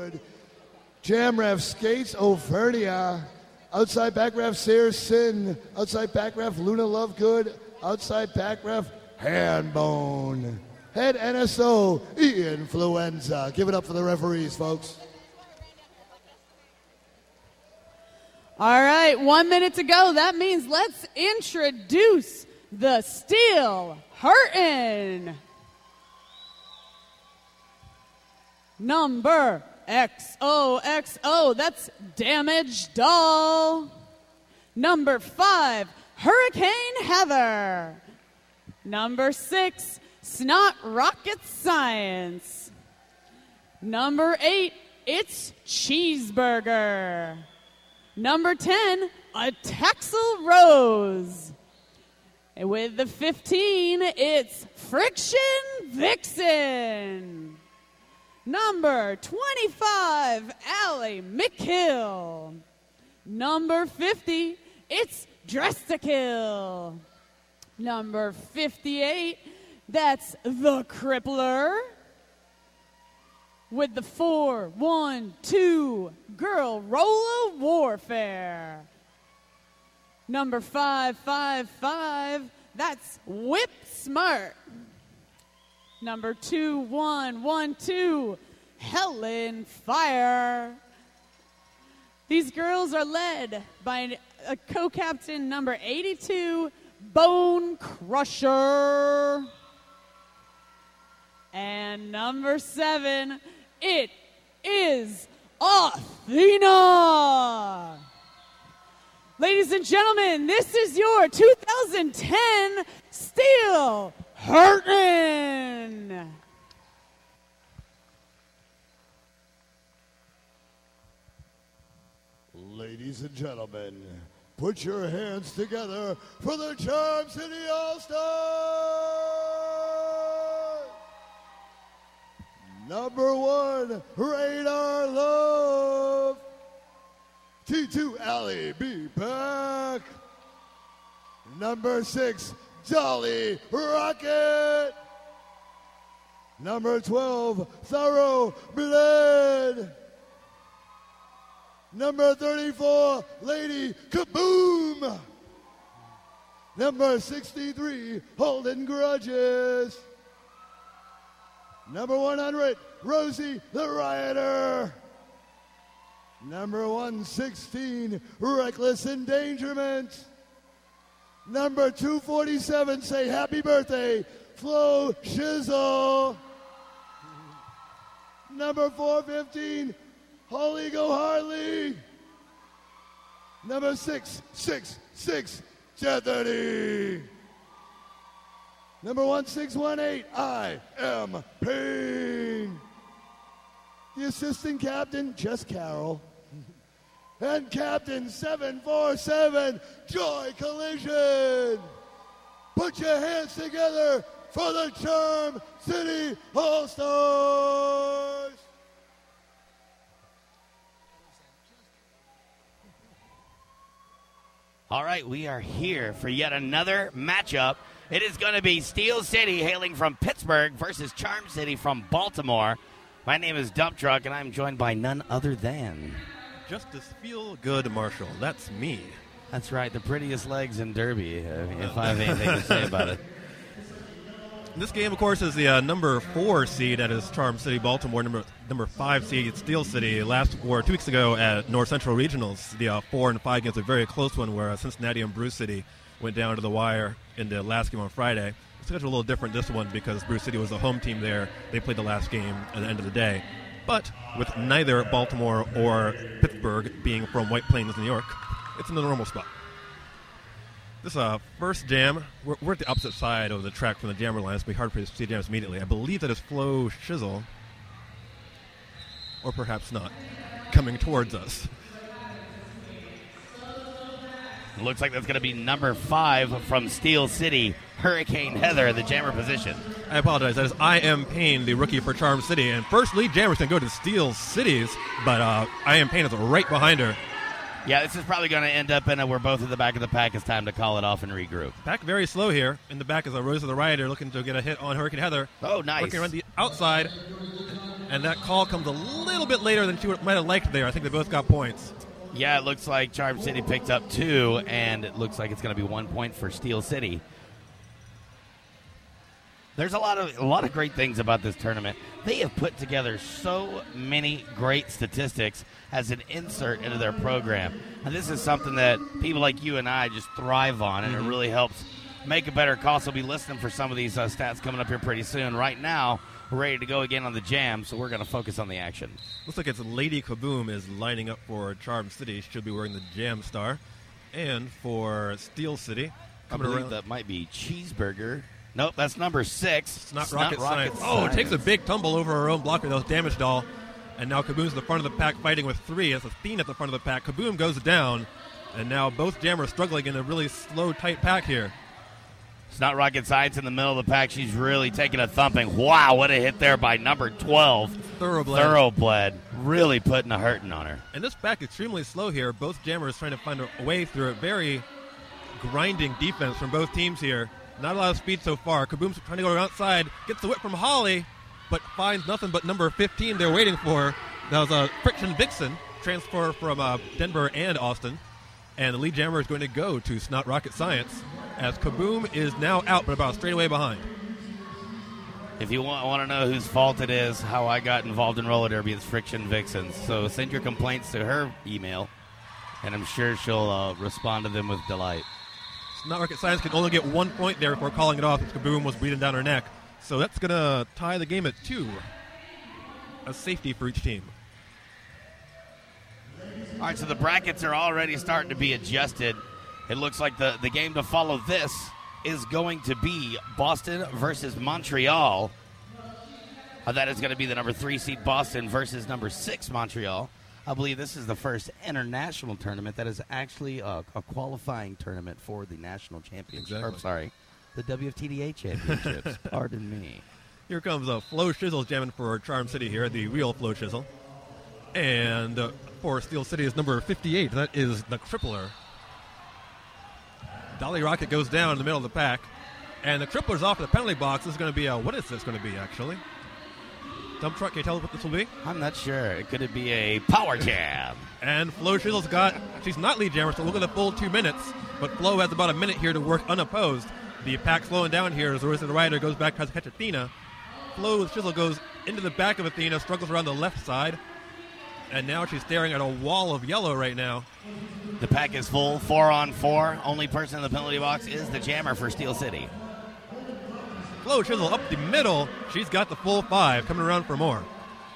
Lovegood. Jam ref Skates O'Fernia. Outside back ref Sayre Sin. Outside back ref Luna Lovegood. Outside back ref Handbone. Head NSO Influenza. Give it up for the referees, folks. All right, 1 minute to go. That means let's introduce the Steel Hurtin'. Number XOXO, that's Damaged Doll. Number 5, Hurricane Heather. Number 6, Snot Rocket Science. Number 8, It's Cheeseburger. Number 10, A Taxel Rose. And with the 15, it's Friction Vixen. Number 25, Allie McHill. Number 50, it's Dress to Kill. Number 58, that's The Crippler. With the 4-1-2, Girl Rolla Warfare. Number 555, that's Whip Smart. Number 2112, Helen Fire. These girls are led by a co-captain number 82, Bone Crusher. And number 7, it is Athena. Ladies and gentlemen, this is your 2010 Steel Hurtin'. Ladies and gentlemen, put your hands together for the Charm City All-Stars. Number 1, Radar Love. T2, Allie B. Pack. Number 6, Dolly Rocket. Number 12, Thorough Bled. Number 34, Lady Kaboom. Number 63, Holding Grudges. Number 100, Rosie the Rioter. Number 116, Reckless Endangerment. Number 247, say happy birthday, Flo Shizzle. Number 415, Holy Go Harley. Number 666, 1030. Number 1618, I Am Pain. The assistant captain, Jess Carroll. And Captain 747, Joy Collision. Put your hands together for the Charm City All-Stars. All right, we are here for yet another matchup. It is going to be Steel City hailing from Pittsburgh versus Charm City from Baltimore. My name is Dump Truck, and I'm joined by none other than... Justice Feel Good Marshall. That's me. That's right, the prettiest legs in Derby, if I have anything to say about it. This game, of course, is the number 4 seed at his Charm City, Baltimore. Number 5 seed, Steel City. 2 weeks ago at North Central Regionals, the 4 and 5 games, a very close one where Cincinnati and Bruce City went down to the wire in the last game on Friday. It's a little different this one because Bruce City was the home team there. They played the last game at the end of the day. But with neither Baltimore or Pittsburgh being from White Plains, New York, it's in the normal spot. This first jam, we're at the opposite side of the track from the jammer line. It's going to be hard for you to see jams immediately. I believe that is Flo Shizzle, or perhaps not, coming towards us. Looks like that's going to be number 5 from Steel City, Hurricane Heather, the jammer position. I apologize. That is I Am Pain, the rookie for Charm City. And first lead jammer's going to go to Steel Cities, but I Am Pain is right behind her. Yeah, this is probably going to end up in a we're both at the back of the pack. It's time to call it off and regroup. Pack very slow here. In the back is a Rose of the Rioter looking to get a hit on Hurricane Heather. Oh, nice. Working around the outside. and that call comes a little bit later than she might have liked there. I think they both got points. Yeah, it looks like Charm City picked up 2, and it looks like it's going to be 1 point for Steel City. There's a lot of great things about this tournament. They have put together so many great statistics as an insert into their program. And this is something that people like you and I just thrive on, and it really helps make a better call. So we'll be listening for some of these stats coming up here pretty soon. Right now, we're ready to go again on the jam, so we're going to focus on the action. Looks like it's Lady Kaboom is lining up for Charm City. She'll be wearing the Jam Star. And for Steel City, I believe that might be Cheeseburger. Nope, that's number 6. It's not Rocket Science. Oh, it takes a big tumble over her own blocker, though, Damage Doll. And now Kaboom's at the front of the pack fighting with 3. It's Athena at the front of the pack. Kaboom goes down. And now both jammers struggling in a really slow, tight pack here. It's not Rocket Science in the middle of the pack. She's really taking a thumping. Wow, what a hit there by number 12. Thoroughbled. Really putting a hurting on her. And this pack extremely slow here. Both jammers trying to find a way through a very grinding defense from both teams here. Not a lot of speed so far. Kaboom's trying to go outside. Gets the whip from Holly, but finds nothing but number 15 they're waiting for. That was a Friction Vixen, transfer from Denver and Austin. And the lead jammer is going to go to Snot Rocket Science, as Kaboom is now out, but about straight away behind. If you want to know whose fault it is, how I got involved in roller derby, it's Friction Vixen. So send your complaints to her email, and I'm sure she'll respond to them with delight. Snot Rocket Science can only get 1 point there before calling it off, as Kaboom was bleeding down her neck. So that's going to tie the game at 2. A safety for each team. All right, so the brackets are already starting to be adjusted. It looks like the game to follow this is going to be Boston versus Montreal. That is going to be the number 3 seed Boston versus number 6 Montreal. I believe this is the first international tournament that is actually a qualifying tournament for the national championship. Exactly. Or, sorry, the WFTDA championships. Pardon me. Here comes Flo Shizzle jamming for Charm City here, the real Flo Shizzle. And for Steel City is number 58. That is the Crippler. Dolly Rocket goes down in the middle of the pack. And the Crippler's off the penalty box. This is going to be what is this going to be, actually? Dump Truck, can you tell us what this will be? I'm not sure. Could it be a power jam? And Flo Shizzle's she's not lead jammer, so look at the full 2 minutes. But Flo has about a minute here to work unopposed. The pack slowing down here as the Royce Rider goes back, tries to catch Athena. Flo Shizzle goes into the back of Athena, struggles around the left side. And now she's staring at a wall of yellow right now. The pack is full, 4-on-4. Only person in the penalty box is the jammer for Steel City. Flo Shizzle up the middle. She's got the full 5, coming around for more.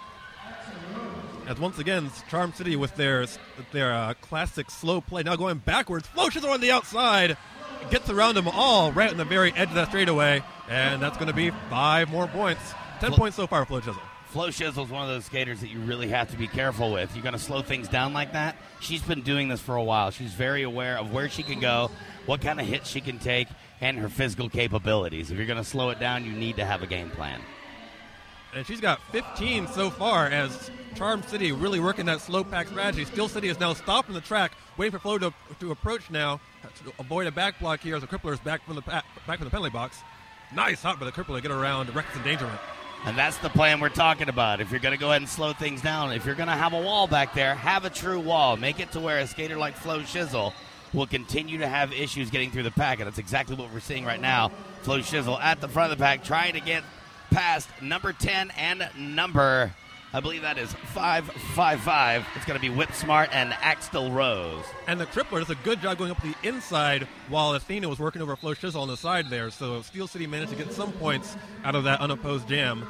As once again, Charm City with their classic slow play. Now going backwards. Flo Shizzle on the outside. Gets around them all right on the very edge of that straightaway. And that's going to be 5 more points. 10 points so far, Flo Shizzle. Flo Shizzle is one of those skaters that you really have to be careful with. You're going to slow things down like that. She's been doing this for a while. She's very aware of where she can go, what kind of hits she can take, and her physical capabilities. If you're going to slow it down, you need to have a game plan. And she's got 15 so far as Charm City really working that slow pack strategy. Steel City is now stopping the track, waiting for Flo to approach now, to avoid a back block here as the Crippler is back from the penalty box. Nice hop by the Crippler to get around reckless endangerment. And that's the plan we're talking about. If you're going to go ahead and slow things down, if you're going to have a wall back there, have a true wall. Make it to where a skater like Flo Shizzle will continue to have issues getting through the pack, and that's exactly what we're seeing right now. Flo Shizzle at the front of the pack trying to get past number 10 and number, I believe that is 555. It's going to be Whip Smart and Axel Rose. And the Crippler does a good job going up the inside while Athena was working over Flo Shizzle on the side there. So Steel City managed to get some points out of that unopposed jam.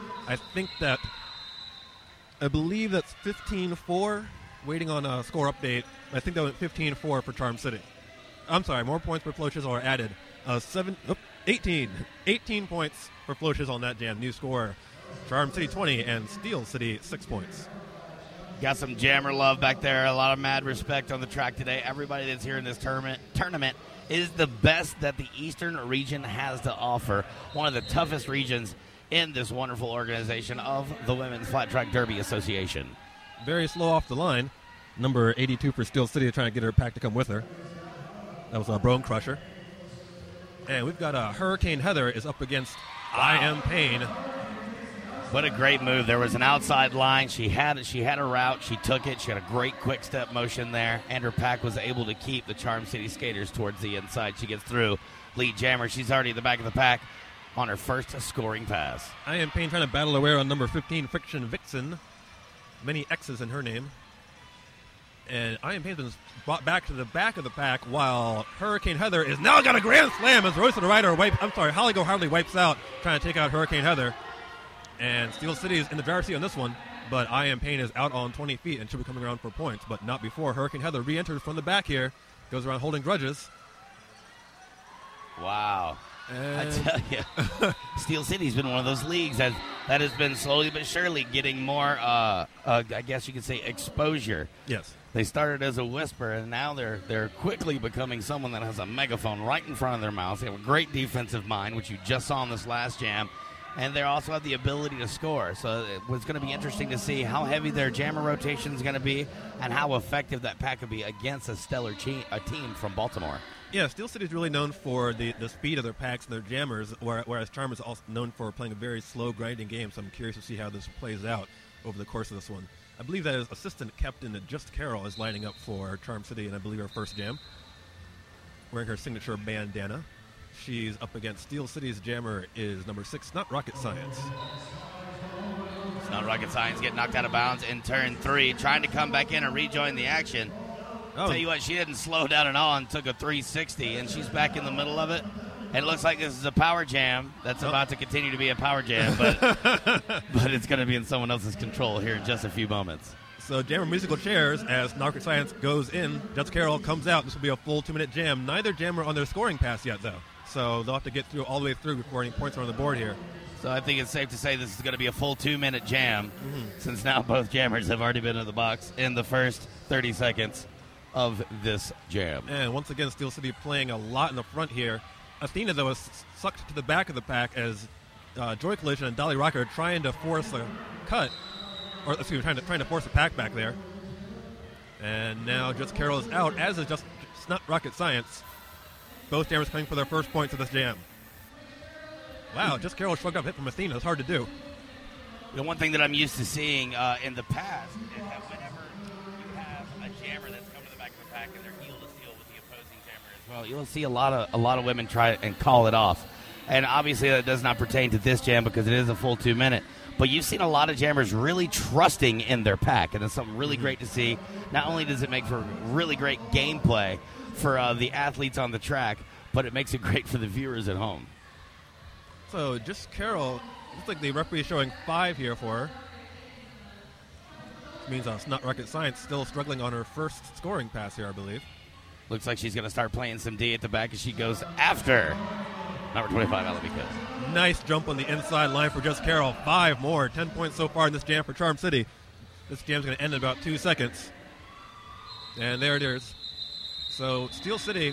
I believe that's 15-4. Waiting on a score update. I think that went 15-4 for Charm City. I'm sorry, more points for Flo Shizzle are added. 18 points for Flo Shizzle on that jam. New score. Charm City 20 and Steel City 6 points. Got some jammer love back there. A lot of mad respect on the track today. Everybody that's here in this tournament is the best that the Eastern region has to offer. One of the toughest regions in this wonderful organization of the Women's Flat Track Derby Association. Very slow off the line. Number 82 for Steel City trying to get her pack to come with her. That was a Bone Crusher. And we've got Hurricane Heather is up against I Am Pain. What a great move. There was an outside line. She had a route. She took it. She had a great quick step motion there. And her pack was able to keep the Charm City skaters towards the inside. She gets through. Lead jammer. She's already at the back of the pack on her first scoring pass. I Am Pain trying to battle away on number 15, Friction Vixen. Many X's in her name. And I Am Pain's been brought back to the back of the pack while Hurricane Heather is now got a grand slam as Royce the Rider Holly Go Hardly wipes out, trying to take out Hurricane Heather. And Steel City is in the driver's seat on this one, but I Am Pain is out on 20 feet and should be coming around for points, but not before. Hurricane Heather re-enters from the back here, goes around holding grudges. Wow. And I tell you, Steel City's been one of those leagues that has been slowly but surely getting more, I guess you could say, exposure. Yes. They started as a whisper, and now they're quickly becoming someone that has a megaphone right in front of their mouth. They have a great defensive mind, which you just saw in this last jam. And they also have the ability to score. So it's going to be interesting to see how heavy their jammer rotation is going to be and how effective that pack could be against a stellar team from Baltimore. Yeah, Steel City is really known for the speed of their packs and their jammers, whereas Charm is also known for playing a very slow, grinding game. So I'm curious to see how this plays out over the course of this one. I believe that his assistant captain, Just Carol, is lining up for Charm City, and I believe her first jam, wearing her signature bandana. She's up against Steel City's jammer is number 6, Not Rocket Science. It's Not Rocket Science getting knocked out of bounds in turn 3, trying to come back in and rejoin the action. Tell you what, she didn't slow down at all and took a 360, and she's back in the middle of it. And it looks like this is a power jam that's about to continue to be a power jam, but but it's going to be in someone else's control here in just a few moments. So jammer musical chairs as Not Rocket Science goes in. Just Carol comes out. This will be a full 2-minute jam. Neither jammer on their scoring pass yet, though. So they'll have to get through all the way through before any points are on the board here. So I think it's safe to say this is going to be a full 2-minute jam, since now both jammers have already been in the box in the first 30 seconds of this jam. And once again, Steel City playing a lot in the front here. Athena, though, is sucked to the back of the pack as Joy Collision and Dolly Rocker are trying to force a cut, or excuse me, trying to force a pack back there. And now Just Carol is out, as is just Not Rocket Science. Both jammers coming for their first points of this jam. Wow, Just Carol shrugged up hit from Athena. It's hard to do. The one thing that I'm used to seeing in the past is that whenever you have a jammer that's come to the back of the pack and they're heel to heel with the opposing jammer as well, you'll see a lot of women try and call it off. And obviously that does not pertain to this jam because it is a full 2-minute. But you've seen a lot of jammers really trusting in their pack, and it's something really great to see. Not only does it make for really great gameplay for the athletes on the track, but it makes it great for the viewers at home. So Just Carol, looks like the referee is showing 5 here for her. Which means it's Not Rocket Science still struggling on her first scoring pass here, I believe. Looks like she's going to start playing some D at the back as she goes after number 25, Alabika. Nice jump on the inside line for Just Carol. 5 more, 10 points so far in this jam for Charm City. This jam's going to end in about 2 seconds. And there it is. So Steel City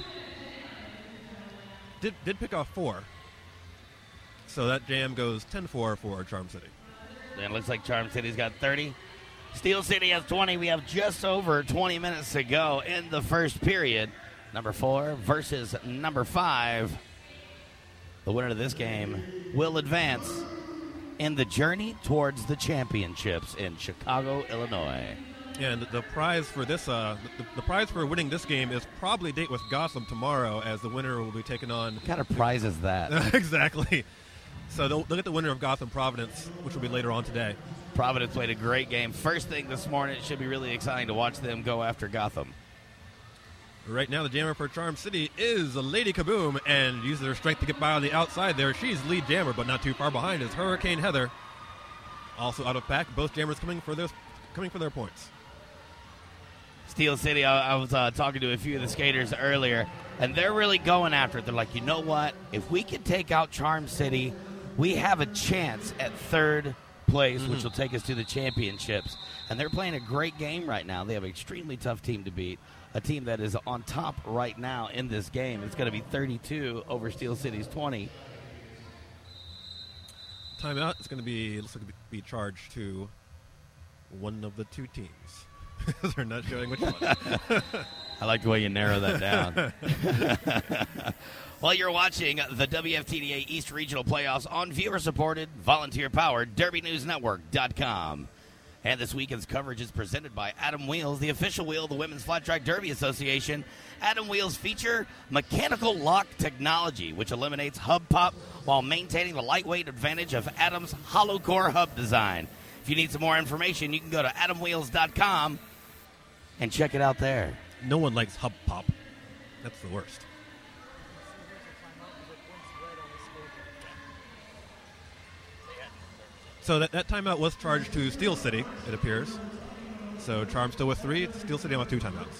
did pick off 4. So that jam goes 10-4 for Charm City. And it looks like Charm City's got 30. Steel City has 20. We have just over 20 minutes to go in the first period. Number 4 versus number 5. The winner of this game will advance in the journey towards the championships in Chicago, Illinois. And the prize for this, the prize for winning this game is probably date with Gotham tomorrow, as the winner will be taking on. What kind of prize is that? Exactly. So they'll get the winner of Gotham Providence, which will be later on today. Providence played a great game. First thing this morning, it should be really exciting to watch them go after Gotham. Right now, the jammer for Charm City is Lady Kaboom, and uses her strength to get by on the outside there. She's lead jammer, but not too far behind is Hurricane Heather. Also out of pack, both jammers coming for their points. Steel City, I was talking to a few of the skaters earlier, and they're really going after it. They're like, you know what? If we can take out Charm City, we have a chance at third place, which will take us to the championships. And they're playing a great game right now. They have an extremely tough team to beat, a team that is on top right now in this game. It's going to be 32 over Steel City's 20. Timeout is going to be charged to one of the two teams. They're not showing which one. I like the way you narrow that down. Well, you're watching the WFTDA East Regional Playoffs on viewer-supported, volunteer-powered DerbyNewsNetwork.com. And this weekend's coverage is presented by Adam Wheels, the official wheel of the Women's Flat Track Derby Association. Adam Wheels feature mechanical lock technology, which eliminates hub pop while maintaining the lightweight advantage of Adam's hollow core hub design. If you need some more information, you can go to AdamWheels.com and check it out there. No one likes hub pop. That's the worst. So that timeout was charged to Steel City, it appears. So Charm still with 3, Steel City on 2 timeouts.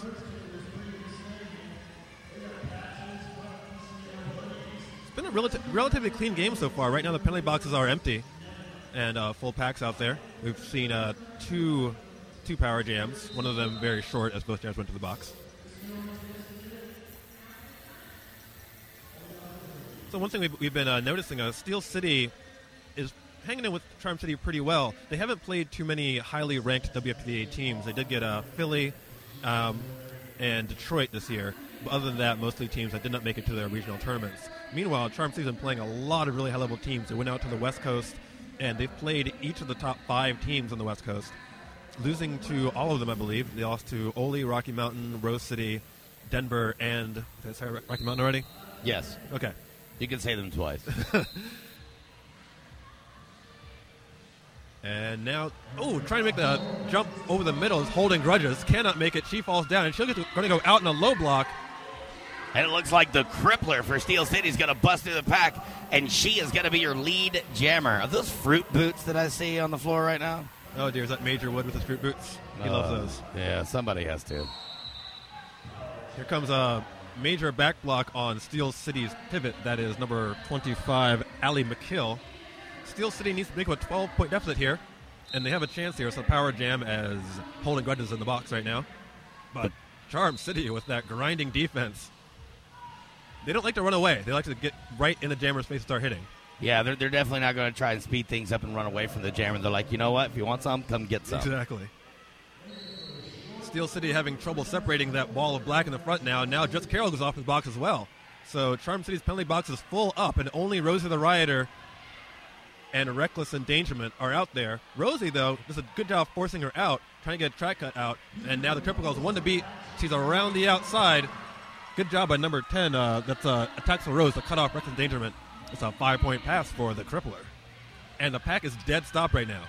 It's been a relatively clean game so far. Right now the penalty boxes are empty and full packs out there. We've seen two power jams, one of them very short as both jams went to the box. So one thing we've been noticing, Steel City is hanging in with Charm City pretty well. They haven't played too many highly ranked WFPA teams. They did get Philly and Detroit this year. But other than that, mostly teams that did not make it to their regional tournaments. Meanwhile, Charm City's been playing a lot of really high-level teams. They went out to the West Coast, and they've played each of the top 5 teams on the West Coast, losing to all of them, I believe. They lost to Ole, Rocky Mountain, Rose City, Denver, and did I say Rocky Mountain already? Yes. Okay. You can say them twice. And now, trying to make the jump over the middle is holding grudges. Cannot make it. She falls down, and she'll going to go out in a low block. And it looks like the crippler for Steel City is going to bust through the pack, and she is going to be your lead jammer. Are those fruit boots that I see on the floor right now? Oh, dear. Is that Major Wood with his fruit boots? He loves those. Yeah, somebody has to. Here comes a major back block on Steel City's pivot. That is number 25, Allie McKill. Steel City needs to make a 12-point deficit here, and they have a chance here. So power jam as holding grudges in the box right now. But Charm City with that grinding defense. They don't like to run away. They like to get right in the jammer's face and start hitting. Yeah, they're definitely not going to try and speed things up and run away from the jammer. They're like, you know what? If you want some, come get some. Exactly. Steel City having trouble separating that wall of black in the front now. Now Just Carroll goes off his box as well. So Charm City's penalty box is full up, and only Rosie the Rioter and Reckless Endangerment are out there. Rosie, though, does a good job forcing her out, trying to get a track cut out. And now the triple goal is 1 to beat. She's around the outside. Good job by number 10. That's attacks for Rose to cut off Reckless Endangerment. It's a 5-point pass for the crippler. And the pack is dead stop right now.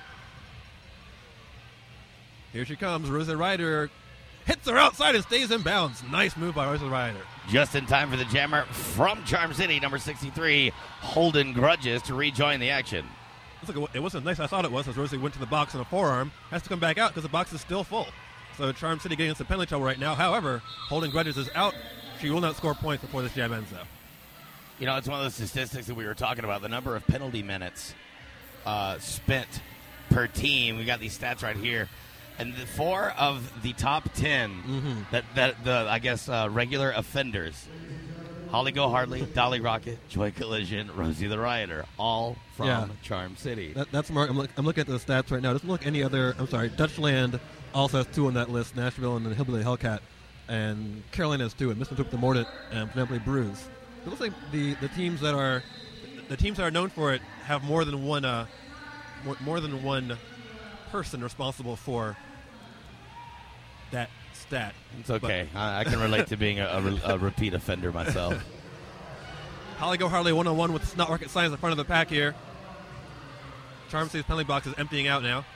Here she comes. Rosie the Rioter hits her outside and stays in bounds. Nice move by Rosie the Rioter. Just in time for the jammer from Charm City, number 63, Holden Grudges, to rejoin the action. It wasn't nice I thought it was as Rosie went to the box on a forearm. Has to come back out because the box is still full. So Charm City getting into penalty trouble right now. However, Holden Grudges is out. She will not score points before this jam ends, though. You know, it's one of those statistics that we were talking about, the number of penalty minutes spent per team. We got these stats right here. And the 4 of the top 10 regular offenders, Holly Go Hardly, Dolly Rocket, Joy Collision, Rosie the Rioter, all from Charm City. That's smart. I'm looking at the stats right now. Doesn't look any other. Dutchland also has 2 on that list, Nashville and the Hillbilly Hellcat. And Carolina has 2, and Miss Took the Mordant and Penelope Bruise. It looks like the teams that are known for it have more than one person responsible for that stat. It's okay. I can relate to being a repeat offender myself. Holly Go Harley 1-on-1 with Snot Rocket Science in front of the pack here. Charm City's penalty box is emptying out now,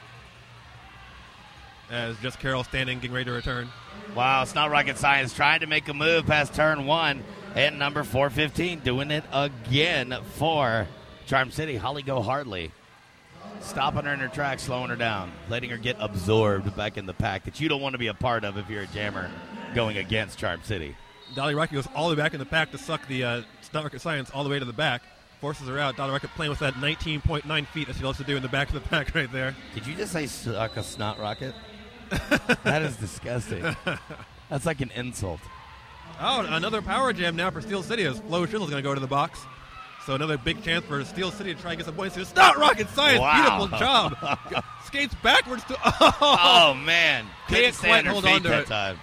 as Just Carroll standing, getting ready to return. Wow, Snot Rocket Science trying to make a move past turn 1, and number 415 doing it again for Charm City. Holly Go Hardly stopping her in her tracks, slowing her down, letting her get absorbed back in the pack that you don't want to be a part of if you're a jammer going against Charm City. Dolly Rocket goes all the way back in the pack to suck the Snot Rocket Science all the way to the back. Forces her out. Dolly Rocket playing with that 19.9 feet that she loves to do in the back of the pack right there. Did you just say suck a Snot Rocket? That is disgusting. That's like an insult. Oh, another power jam now for Steel City as Flo Shizzle's going to go to the box. So another big chance for Steel City to try and get some points. Snot Rocket Science, wow. Beautiful job. Skates backwards to... Oh man. Can't quite hold on to that it. time.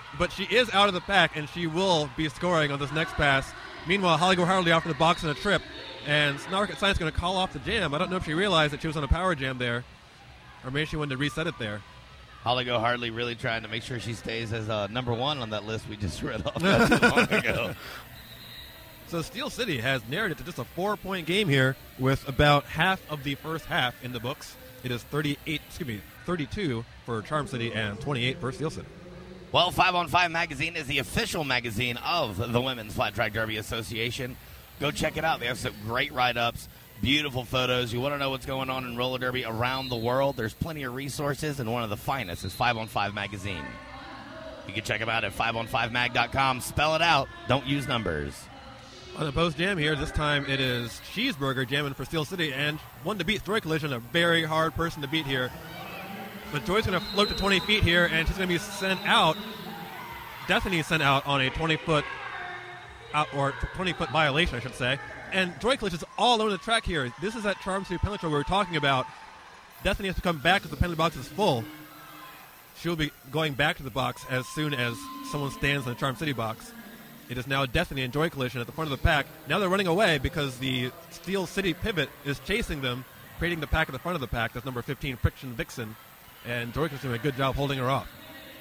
but she is out of the pack, and she will be scoring on this next pass. Meanwhile, Holly Go-Hartley off to the box in a trip, and It's Not Rocket Science going to call off the jam. I don't know if she realized that she was on a power jam there, or maybe she wanted to reset it there. Holly Go-Hartley really trying to make sure she stays as number one on that list we just read off not too long ago. So Steel City has narrowed it to just a 4-point game here with about half of the first half in the books. It is 32 for Charm City and 28 for Steel City. Well, 5-on-5 Magazine is the official magazine of the Women's Flat Track Derby Association. Go check it out. They have some great write-ups, beautiful photos. You want to know what's going on in roller derby around the world? There's plenty of resources, and one of the finest is 5-on-5 Magazine. You can check them out at 5on5mag.com. Spell it out. Don't use numbers. On the post jam here, this time it is Cheeseburger jamming for Steel City, and one to beat Joy Collision, a very hard person to beat here. But Joy's going to float to 20 feet here, and she's going to be sent out. Destiny sent out on a 20-foot or 20-foot violation, I should say. And Joy Collision is all over the track here. This is that Charm City penalty we were talking about. Destiny has to come back because the penalty box is full. She'll be going back to the box as soon as someone stands in the Charm City box. It is now Destiny and Joy Collision at the front of the pack. Now they're running away because the Steel City pivot is chasing them, creating the pack at the front of the pack. That's number 15, Friction Vixen. And Joy Collision doing a good job holding her off.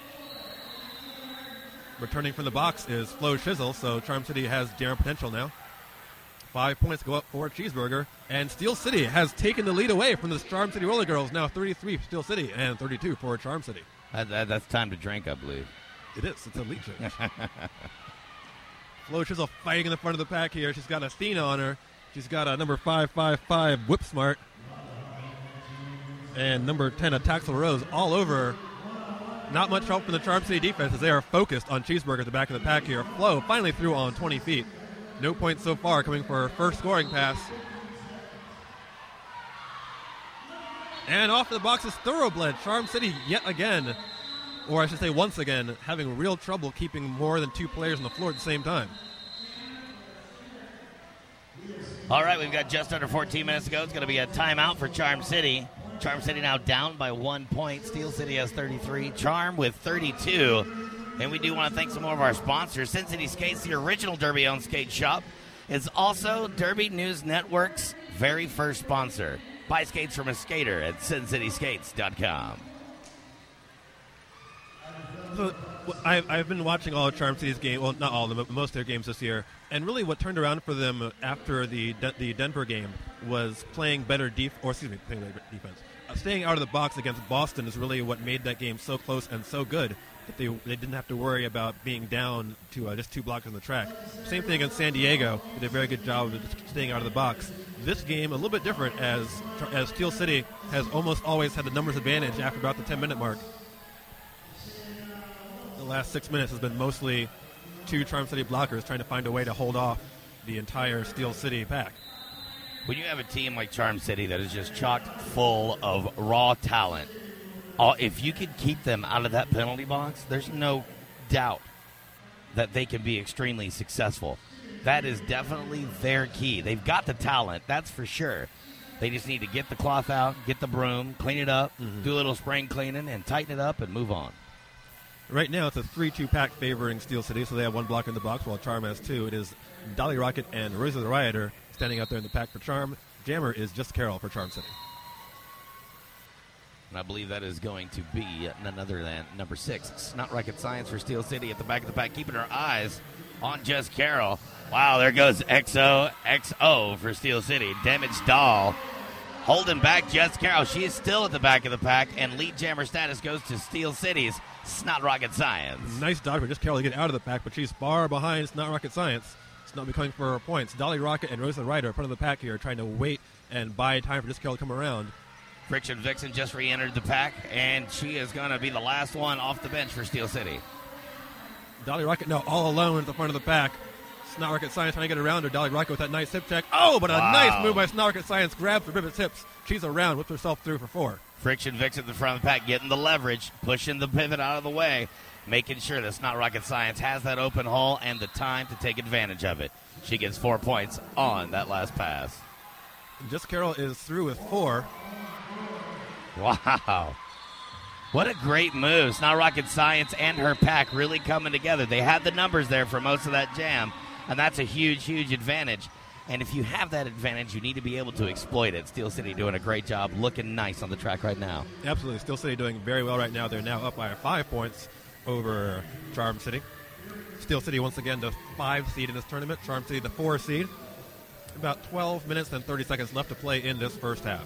Returning from the box is Flo Shizzle, so Charm City has daring potential now. 5 points go up for Cheeseburger. And Steel City has taken the lead away from the Charm City Roller Girls. Now 33 for Steel City and 32 for Charm City. That's time to drink, I believe. It is. It's a lead change. Flo Shizzle fighting in the front of the pack here. She's got Athena on her. She's got a number 555 Whip Smart. And number 10 Taxel Rose all over. Not much help from the Charm City defense as they are focused on Cheeseburger at the back of the pack here. Flo finally threw on 20 feet. No points so far coming for her first scoring pass. And off to the box is Thoroughbled. Charm City yet again, or I should say once again, having real trouble keeping more than two players on the floor at the same time. All right, we've got just under 14 minutes to go. It's going to be a timeout for Charm City. Charm City now down by 1 point. Steel City has 33. Charm with 32. And we do want to thank some more of our sponsors. Sin City Skates, the original Derby-owned skate shop, is also Derby News Network's very first sponsor. Buy skates from a skater at sincityskates.com. So I've been watching all of Charm City's games, well, not all of them, but most of their games this year. And really what turned around for them after the Denver game was playing better defense. Staying out of the box against Boston is really what made that game so close and so good that they didn't have to worry about being down to just 2 blocks on the track. Same thing against San Diego. They did a very good job of just staying out of the box. This game, a little bit different as Steel City has almost always had the numbers advantage after about the 10-minute mark. The last 6 minutes has been mostly 2 Charm City blockers trying to find a way to hold off the entire Steel City pack. When you have a team like Charm City that is just chock full of raw talent, if you could keep them out of that penalty box, there's no doubt that they can be extremely successful. That is definitely their key. They've got the talent, that's for sure. They just need to get the cloth out, get the broom, clean it up, do a little spring cleaning, and tighten it up and move on. Right now, it's a 3-2 pack favoring Steel City, so they have 1 blocker in the box while Charm has 2. It is Dolly Rocket and Rosa the Rioter standing out there in the pack for Charm. Jammer is just Carol for Charm City. And I believe that is going to be none other than number 6. It's not rocket science for Steel City at the back of the pack, keeping her eyes on Jess Carroll. Wow, there goes XOXO for Steel City. Damaged Doll holding back Jess Carroll. She is still at the back of the pack, and lead jammer status goes to Steel City's Snot Rocket Science. Nice dodge for Jess Carroll to get out of the pack, but she's far behind Snot Rocket Science. Snot be coming for her points. Dolly Rocket and Rosa Ryder in front of the pack here, trying to wait and buy time for Jess Carroll to come around. Friction Vixen just re-entered the pack, and she is going to be the last one off the bench for Steel City. Dolly Rocket now all alone at the front of the pack. Snot Rocket Science trying to get around her. Dolly Rocket with that nice hip check. Oh, but a nice move by Snot Rocket Science. Grabs the Rivet's hips. She's around, whips herself through for 4. Friction Vixen at the front of the pack, getting the leverage, pushing the pivot out of the way, making sure that Snot Rocket Science has that open hole and the time to take advantage of it. She gets 4 points on that last pass. Jess Carroll is through with 4. Wow. What a great move. It's not rocket science and her pack really coming together. They had the numbers there for most of that jam, and that's a huge, huge advantage. And if you have that advantage, you need to be able to exploit it. Steel City doing a great job, looking nice on the track right now. Absolutely. Steel City doing very well right now. They're now up by 5 points over Charm City. Steel City, once again, the 5 seed in this tournament. Charm City, the 4 seed. About 12 minutes and 30 seconds left to play in this first half.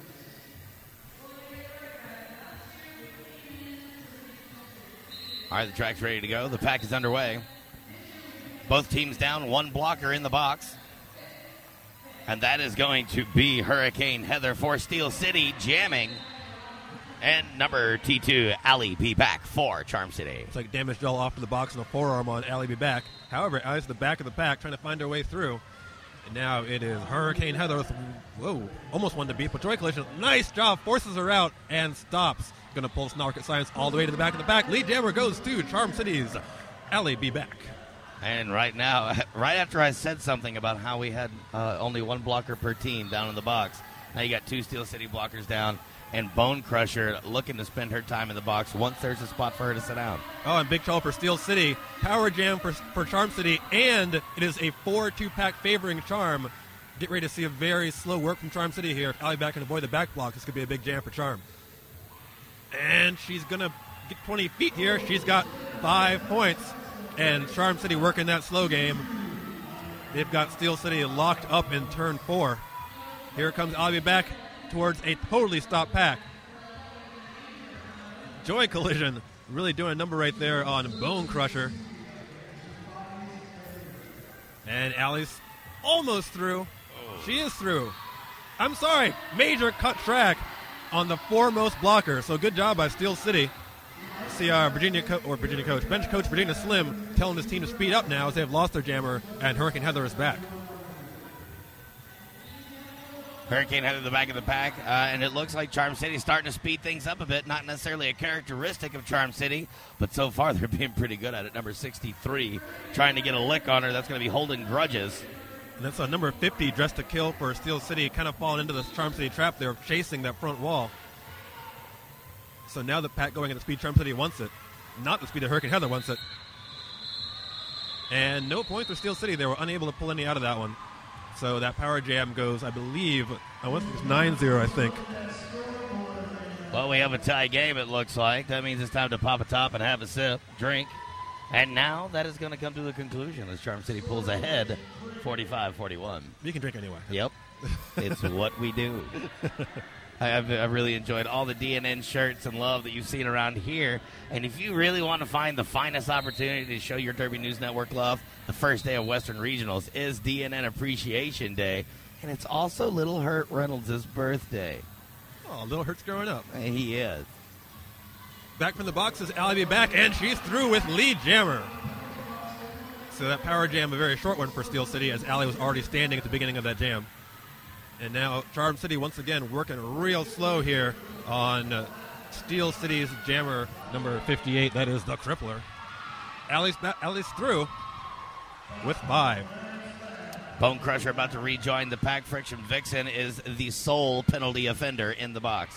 All right, the track's ready to go. The pack is underway. Both teams down, one blocker in the box. And that is going to be Hurricane Heather for Steel City jamming. And number T2, Allie Be Back for Charm City. It's like damage all off to the box and a forearm on Allie Be Back. However, Allie's the back of the pack trying to find her way through. And now it is Hurricane Heather with, almost one to beat, but Joy Collision, nice job, forces her out and stops. Going to pull Snark Science all the way to the back of the pack. Lead jammer goes to Charm City's Allie Be Back. And right now, right after I said something about how we had only one blocker per team down in the box, now you got 2 Steel City blockers down, and Bone Crusher looking to spend her time in the box once there's a spot for her to sit down. Oh, and big trouble for Steel City. Power jam for Charm City, and it is a 4-2 pack favoring Charm. Get ready to see a very slow work from Charm City here. If Allie Back can avoid the back block, this could be a big jam for Charm. And she's going to get 20 feet here. She's got 5 points. And Charm City working that slow game. They've got Steel City locked up in turn 4. Here comes Allie back towards a totally stopped pack. Joy Collision really doing a number right there on Bone Crusher. And Allie's almost through. She is through. I'm sorry, major cut track on the foremost blocker. So good job by Steel City. See our bench coach Virginia Slim telling his team to speed up now as they have lost their jammer and Hurricane Heather is back. Hurricane Heather the back of the pack, and it looks like Charm City is starting to speed things up a bit. Not necessarily a characteristic of Charm City, but so far they're being pretty good at it. Number 63 trying to get a lick on her. That's going to be holding grudges. And that's number 50, Dressed to Kill for Steel City, kind of falling into this Charm City trap. They're chasing that front wall. So now the pack going at the speed Charm City wants it. Not the speed that Hurricane Heather wants it. And no points for Steel City. They were unable to pull any out of that one. So that power jam goes, I believe, it was 9-0, I think. Well, we have a tie game, it looks like. That means it's time to pop a top and have a sip, drink. And now that is going to come to the conclusion as Charm City pulls ahead 45-41. You can drink anyway. Yep. It's what we do. I've really enjoyed all the DNN shirts and love that you've seen around here. And if you really want to find the finest opportunity to show your Derby News Network love, the first day of Western Regionals is DNN Appreciation Day. And it's also Little Hurt Reynolds' birthday. Oh, Little Hurt's growing up. He is. Back from the box is Allie back, and she's through with lead jammer. So that power jam, a very short one for Steel City, as Allie was already standing at the beginning of that jam. And now Charm City once again working real slow here on Steel City's jammer number 58. That is the Crippler. Allie's through with 5. Bone Crusher about to rejoin the pack. Friction Vixen is the sole penalty offender in the box.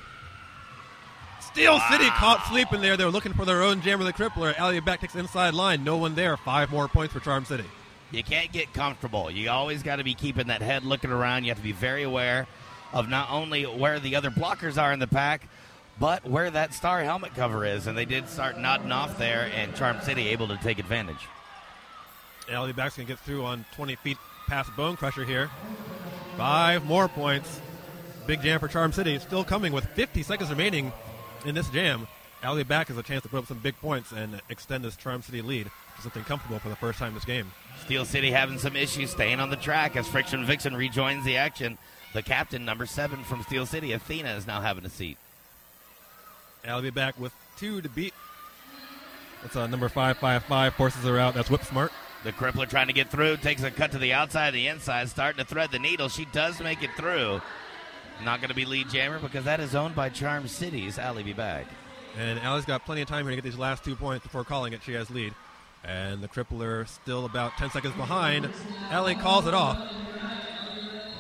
Steel City caught sleeping there. They were looking for their own jammer, the Crippler. Allie back takes inside line. No one there. 5 more points for Charm City. You can't get comfortable. You always got to be keeping that head looking around. You have to be very aware of not only where the other blockers are in the pack, but where that star helmet cover is. And they did start nodding off there, and Charm City able to take advantage. Allie back's going to get through on 20 feet past Bone Crusher here. 5 more points. Big jam for Charm City. Still coming with 50 seconds remaining in this jam. Allie back has a chance to put up some big points and extend this Charm City lead to something comfortable for the first time this game. Steel City having some issues staying on the track as Friction Vixen rejoins the action. The captain, number 7 from Steel City, Athena, is now having a seat. Allie back with 2 to beat. That's number 555, forces her out. That's Whip Smart. The Crippler trying to get through, takes a cut to the outside, the inside, starting to thread the needle. She does make it through. Not going to be lead jammer because that is owned by Charm City's Allie Be Back. And Allie's got plenty of time here to get these last 2 points before calling it. She has lead. And the Crippler still about 10 seconds behind. Allie calls it off.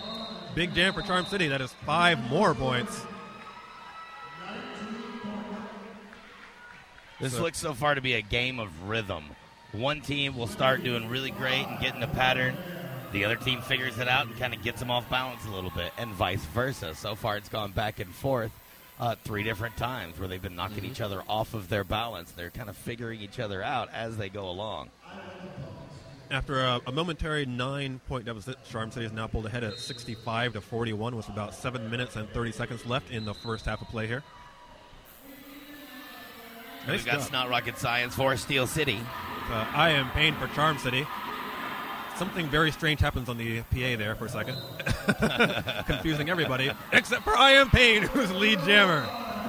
Big jam for Charm City. That is 5 more points. This looks so far to be a game of rhythm. One team will start doing really great and get in the pattern. The other team figures it out and kind of gets them off balance a little bit, and vice versa. So far, it's gone back and forth 3 different times where they've been knocking each other off of their balance. They're kind of figuring each other out as they go along. After a momentary 9-point deficit, Charm City has now pulled ahead at 65-41 with about 7 minutes and 30 seconds left in the first half of play here. We've got It's Not Rocket Science for Steel City. I Am Pain for Charm City. Something very strange happens on the PA there for a second. Confusing everybody, except for I Am Pain, who's lead jammer.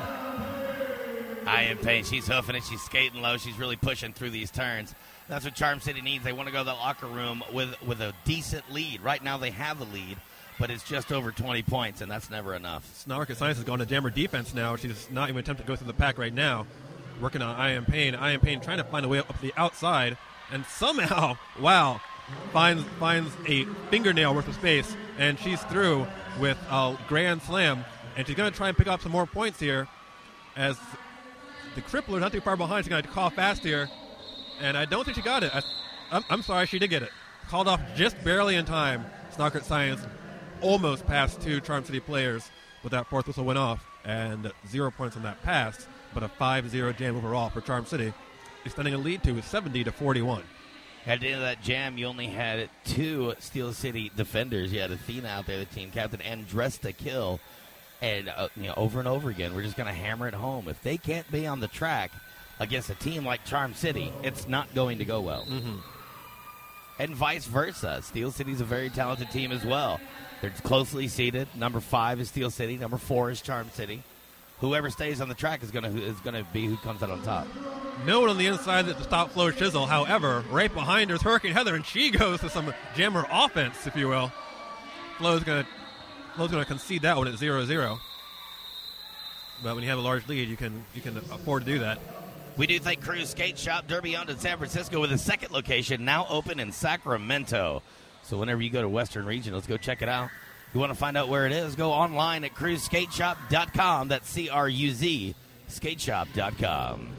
I Am Pain. She's hoofing it. She's skating low. She's really pushing through these turns. That's what Charm City needs. They want to go to the locker room with a decent lead. Right now they have a lead, but it's just over 20 points, and that's never enough. It's Not Rocket Science has gone to jammer defense now. She's not even attempting to go through the pack right now. Working on I Am Pain. I Am Pain trying to find a way up the outside, and somehow, wow, finds a fingernail worth of space, and she's through with a grand slam, and she's going to try and pick up some more points here as the crippler not too far behind. She's going to call fast here, and I don't think she got it. I'm sorry, she did get it. Called off just barely in time. It's Not Rocket Science almost passed 2 Charm City players, but that fourth whistle went off, and 0 points on that pass, but a 5-0 jam overall for Charm City, extending a lead to 70-41. At the end of that jam, you only had 2 Steel City defenders. You had Athena out there, the team captain, and Dressed to Kill. And over and over again, we're just going to hammer it home. If they can't be on the track against a team like Charm City, it's not going to go well. Mm-hmm. And vice versa. Steel City's a very talented team as well. They're closely seated. Number 5 is Steel City. Number 4 is Charm City. Whoever stays on the track is going to be who comes out on top. No one on the inside to stop Flo Shizzle. However, right behind her is Hurricane Heather, and she goes to some jammer offense, if you will. Flo's going to concede that one at 0-0. But when you have a large lead, you can afford to do that. We do thank Cruise Skate Shop, Derby owned in San Francisco, with a second location now open in Sacramento. So whenever you go to Western Regionals, go check it out. If you want to find out where it is, go online at cruzskateshop.com. That's CRUZ, skateshop.com.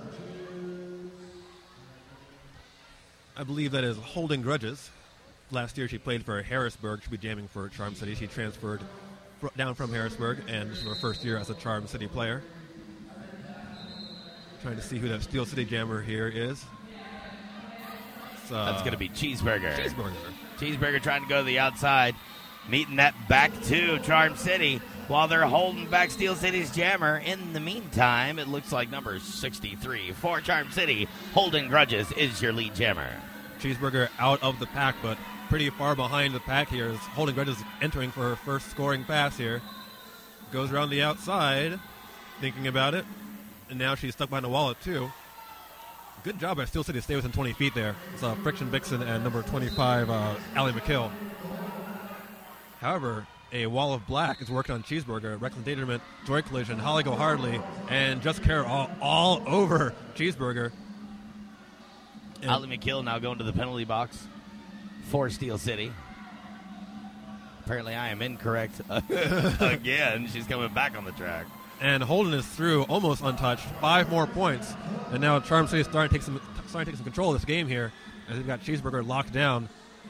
I believe that is Holding Grudges. Last year she played for Harrisburg. She'll be jamming for Charm City. She transferred down from Harrisburg, and this is her first year as a Charm City player. Trying to see who that Steel City jammer here is. That's going to be Cheeseburger. Cheeseburger. Cheeseburger trying to go to the outside. Meeting that back to Charm City while they're holding back Steel City's jammer. In the meantime, it looks like number 63 for Charm City, Holding Grudges, is your lead jammer. Cheeseburger out of the pack, but pretty far behind the pack here as Holding Grudges entering for her first scoring pass here. Goes around the outside, thinking about it, and now she's stuck behind the wall at 2. Good job by Steel City to stay within 20 feet there. It's Friction Vixen and number 25, Allie McKill. However, a wall of black is working on Cheeseburger. Rex Endangerment, Joy Collision, Holly Go Hardly, and Just Care all over Cheeseburger. And Allie McKill now going to the penalty box for Steel City. Apparently I am incorrect again. She's coming back on the track. And Holden is through almost untouched. 5 more points. And now Charm City is starting to take some control of this game here as they've got Cheeseburger locked down.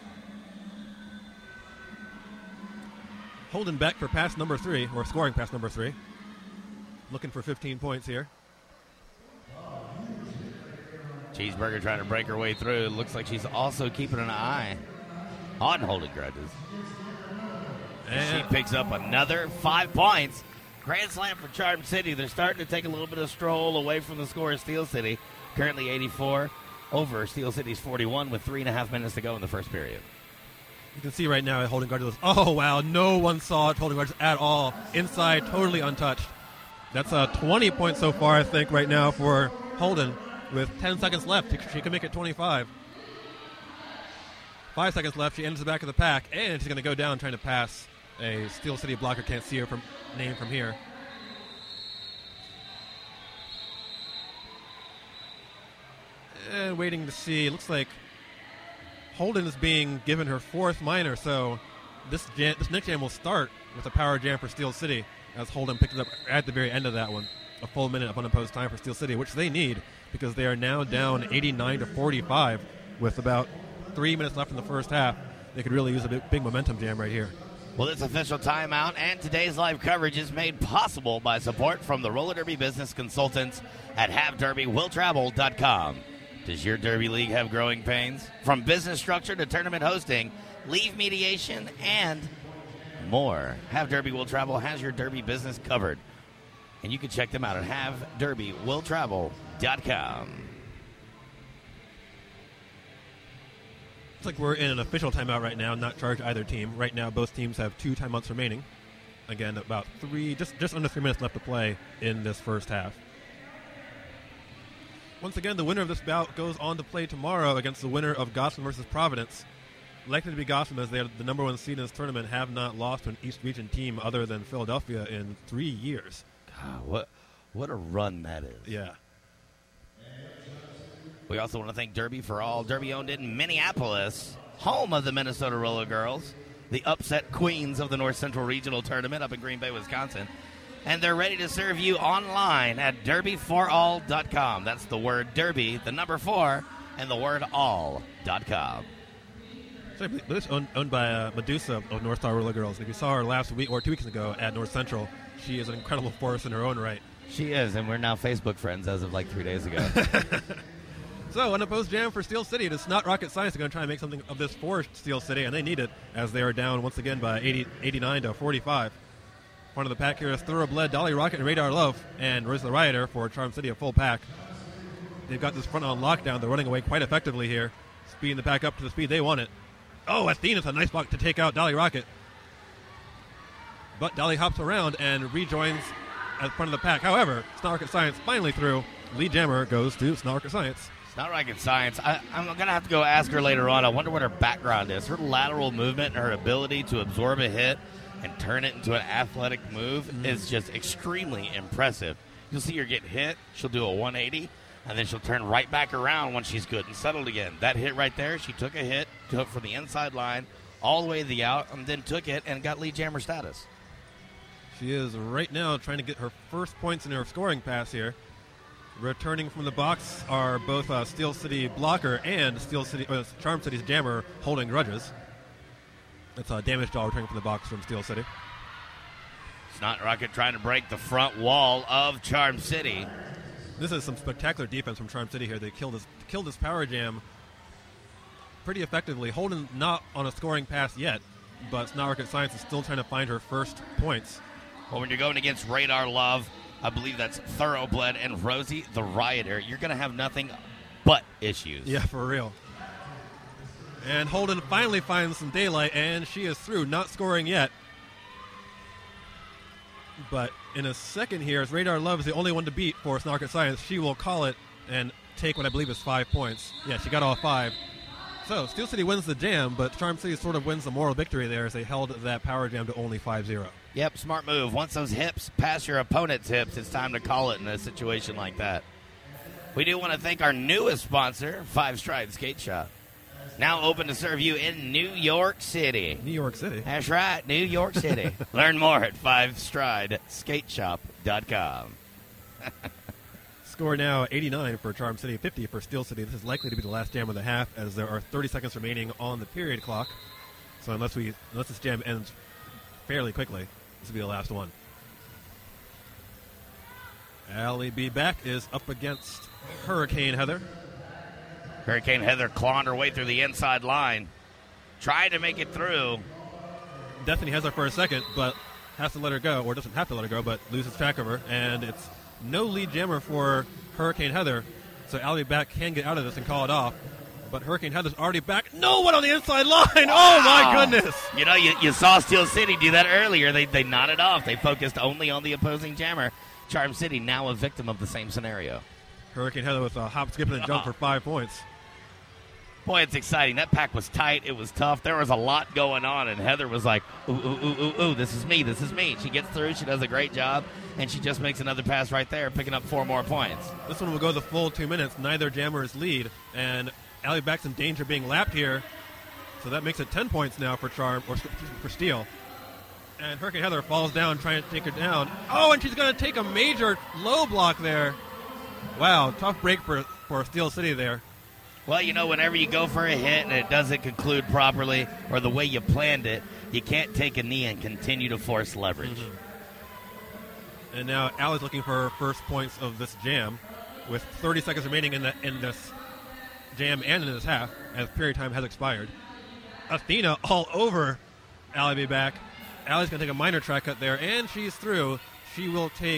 Holden back for pass number 3, or scoring pass number 3. Looking for 15 points here. Cheeseburger trying to break her way through. Looks like she's also keeping an eye on Holding Grudges. And she picks up another 5 points. Grand slam for Charm City. They're starting to take a little bit of stroll away from the score of Steel City. Currently 84 over Steel City's 41 with 3.5 minutes to go in the first period. You can see right now Holding Grudges. Oh, wow. No one saw it, Holding Grudges at all. Inside, totally untouched. That's 20 points so far, I think, right now for Holden. With 10 seconds left, she can make it 25. 5 seconds left. She enters the back of the pack, and she's going to go down trying to pass a Steel City blocker. Can't see her name from here. And waiting to see. Looks like Holden is being given her 4th minor, so this next jam will start with a power jam for Steel City as Holden picked it up at the very end of that one. a full minute of unopposed time for Steel City, which they need because they are now down 89-45 with about 3 minutes left in the first half. They could really use a big momentum jam right here. Well, this official timeout and today's live coverage is made possible by support from the Roller Derby business consultants at HaveDerbyWillTravel.com. Does your Derby League have growing pains? From business structure to tournament hosting, leave mediation, and more. Have Derby Will Travel has your Derby business covered. And you can check them out at HaveDerbyWillTravel.com. It's like we're in an official timeout right now, not charged either team. Right now, both teams have 2 timeouts remaining. Again, about just under 3 minutes left to play in this first half. Once again, the winner of this bout goes on to play tomorrow against the winner of Gotham versus Providence. Likely to be Gotham, as they are the number 1 seed in this tournament, have not lost to an East Region team other than Philadelphia in 3 years. God, what a run that is. Yeah. We also want to thank Derby for All, Derby owned in Minneapolis, home of the Minnesota Roller Girls, the upset queens of the North Central Regional Tournament up in Green Bay, Wisconsin. And they're ready to serve you online at derbyforall.com. That's the word Derby, the number 4, and the word all.com. So this is owned by Medusa of North Star Roller Girls. If you saw her last week or 2 weeks ago at North Central, she is an incredible force in her own right. She is, and we're now Facebook friends as of like 3 days ago. So, unopposed jam for Steel City. It is not rocket science. They're going to try and make something of this for Steel City, and they need it as they are down once again by 89-45. Front of the pack here is Thoroughbled, Dolly Rocket, and Radar Love, and Royce the Rioter for Charm City, a full pack. They've got this front on lockdown. They're running away quite effectively here, speeding the pack up to the speed they want it. Oh, Athena's a nice block to take out Dolly Rocket. But Dolly hops around and rejoins at the front of the pack. However, it's not rocket science finally through. Lead jammer goes to It's Not Rocket Science. Not rocket science. I'm going to have to go ask her later on. I wonder what her background is. Her lateral movement and her ability to absorb a hit and turn it into an athletic move is just extremely impressive. You'll see her get hit. She'll do a 180, and then she'll turn right back around when she's good and settled again. That hit right there, she took a hit, took from the inside line all the way to the out, and then took it and got lead jammer status. She is right now trying to get her first points in her scoring pass here. Returning from the box are both Steel City Blocker and Charm City's Jammer holding grudges. That's a damage doll returning from the box from Steel City. Snot Rocket trying to break the front wall of Charm City. This is some spectacular defense from Charm City here. They killed this power jam pretty effectively. Holden not on a scoring pass yet, but Snot Rocket Science is still trying to find her first points. Well, when you're going against Radar Love, I believe that's Thoroughbled and Rosie the Rioter, you're going to have nothing but issues. Yeah, for real. And Holden finally finds some daylight, and she is through, not scoring yet. But in a second here, as Radar Love is the only one to beat for Snot Rocket Science, she will call it and take what I believe is 5 points. Yeah, she got all 5. So Steel City wins the jam, but Charm City sort of wins the moral victory there as they held that power jam to only 5-0. Yep, smart move. Once those hips pass your opponent's hips, it's time to call it in a situation like that. We do want to thank our newest sponsor, Five Stride Skate Shop. Now open to serve you in New York City. New York City? That's right, New York City. Learn more at FiveStrideSkateShop.com. Score now 89 for Charm City, 50 for Steel City. This is likely to be the last jam of the half as there are 30 seconds remaining on the period clock. So unless this jam ends fairly quickly, this will be the last one. Allie B. Back is up against Hurricane Heather. Hurricane Heather clawing her way through the inside line. Trying to make it through. Destiny has her for a second, but has to let her go, or doesn't have to let her go, but loses track of her. And it's no lead jammer for Hurricane Heather, so Allie Back can get out of this and call it off. But Hurricane Heather's already back. No one on the inside line! Wow. Oh, my goodness! You know, you saw Steel City do that earlier. They nodded off. They focused only on the opposing jammer. Charm City now a victim of the same scenario. Hurricane Heather with a hop, skip, and a jump for 5 points. Boy, it's exciting. That pack was tight. It was tough. There was a lot going on, and Heather was like, ooh, ooh, ooh, ooh, ooh, this is me, this is me. She gets through. She does a great job, and she just makes another pass right there, picking up 4 more points. This one will go the full 2 minutes. Neither jammer is lead, and Allie Back's in danger being lapped here, so that makes it 10 points now for Charm, or for Steel. And Hurricane Heather falls down trying to take her down. Oh, and she's going to take a major low block there. Wow, tough break for Steel City there. Well, you know, whenever you go for a hit and it doesn't conclude properly or the way you planned it, you can't take a knee and continue to force leverage. Mm-hmm. And now Allie's looking for her first points of this jam with 30 seconds remaining in this jam and in this half as period time has expired. Athena all over Allie B. back. Allie's going to take a minor track cut there, and she's through. She will take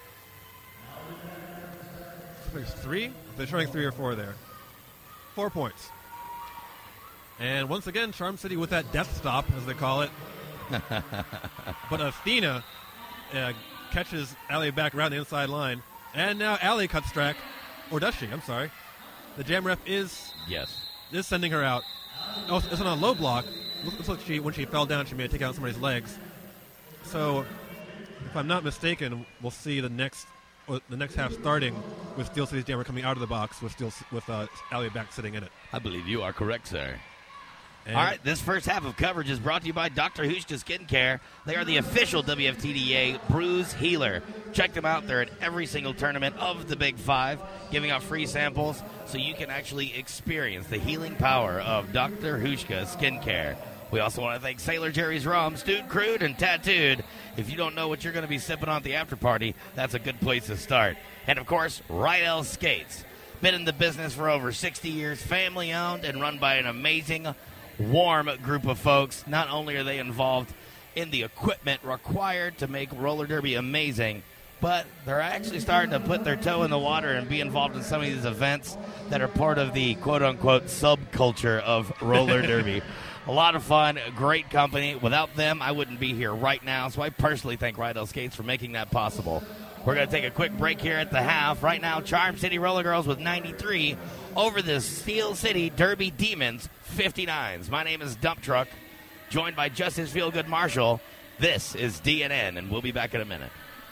3? They're showing 3 or 4 there. 4 points. And once again, Charm City with that death stop, as they call it. But Athena catches Allie back around the inside line. And now Allie cuts track. Or does she? I'm sorry. The jam ref is sending her out. Oh, it's on a low block. Looks like when she fell down, she may have taken out somebody's legs. So, if I'm not mistaken, we'll see the next half starting with Steel City's jammer coming out of the box with Allie back sitting in it. I believe you are correct, sir. And all right, this first half of coverage is brought to you by Dr. Hushka Skincare. They are the official WFTDA bruise healer. Check them out. They're at every single tournament of the Big Five, giving out free samples so you can actually experience the healing power of Dr. Hushka Skincare. We also want to thank Sailor Jerry's Rum, Stewed, Crude, and Tattooed. If you don't know what you're going to be sipping on at the after party, that's a good place to start. And, of course, Rydell Skates. Been in the business for over 60 years, family-owned and run by an amazing, warm group of folks. Not only are they involved in the equipment required to make roller derby amazing, but they're actually starting to put their toe in the water and be involved in some of these events that are part of the quote-unquote subculture of roller derby. A lot of fun, great company. Without them, I wouldn't be here right now, so I personally thank Rydell Skates for making that possible. We're going to take a quick break here at the half. Right now, Charm City Roller Girls with 93 over the Steel City Derby Demons 59s. My name is Dump Truck, joined by Justice Feelgood Marshall. This is DNN, and we'll be back in a minute.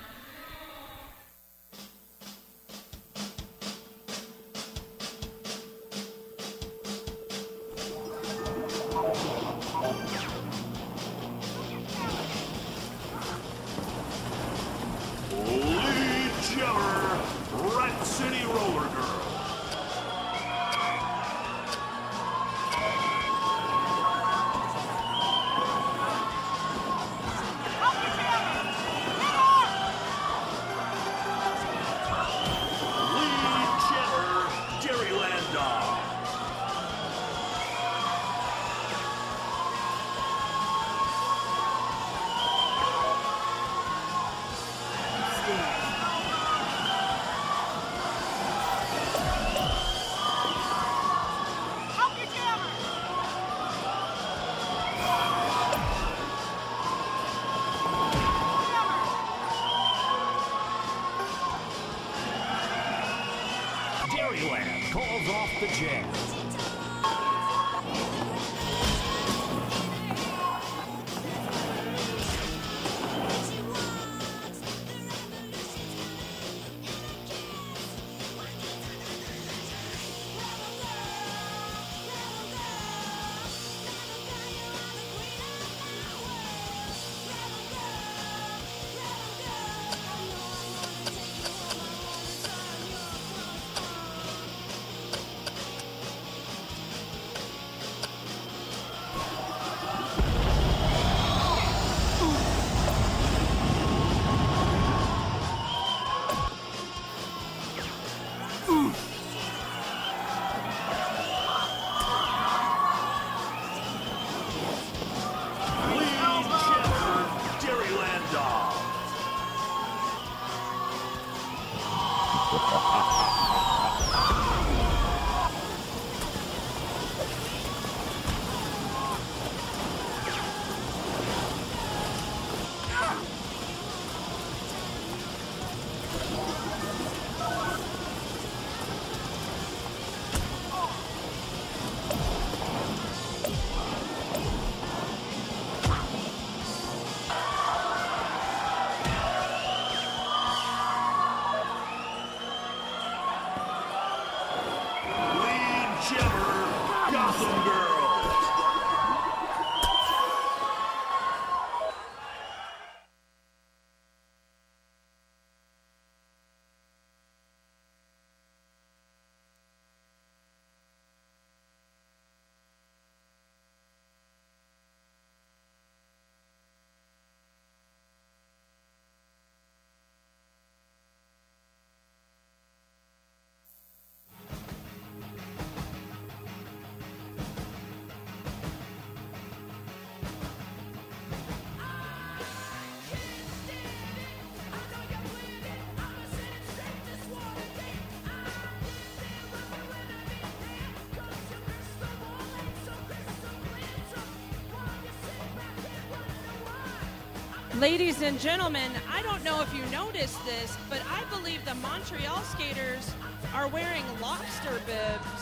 Dairyland calls off the jam. Ladies and gentlemen, I don't know if you noticed this, but I believe the Montreal skaters are wearing lobster bibs.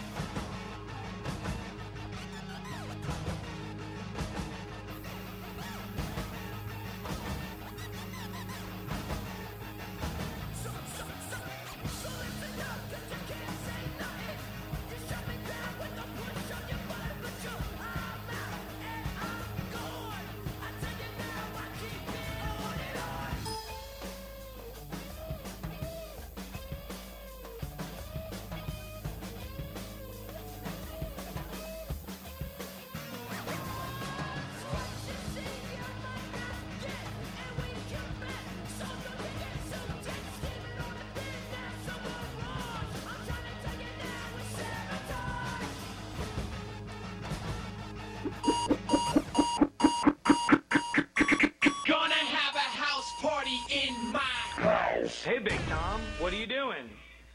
Hey, Big Tom, what are you doing?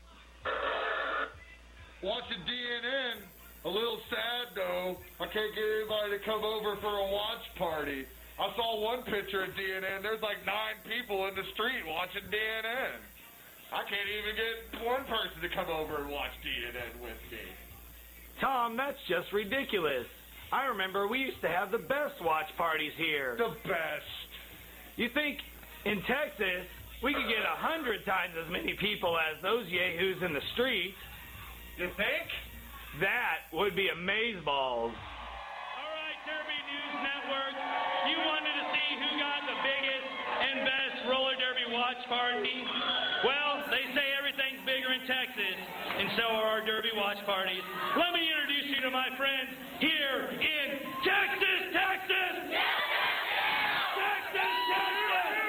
Watching DNN. A little sad, though. I can't get anybody to come over for a watch party. I saw one picture of DNN. There's like 9 people in the street watching DNN. I can't even get one person to come over and watch DNN with me. Tom, that's just ridiculous. I remember we used to have the best watch parties here. The best. You think in Texas we could get 100 times as many people as those yahoos in the street? You think? That would be amazeballs. All right, Derby News Network, you wanted to see who got the biggest and best roller derby watch party? Well, they say everything's bigger in Texas, and so are our derby watch parties. Let me introduce you to my friends here in Texas, Texas! Texas, Texas!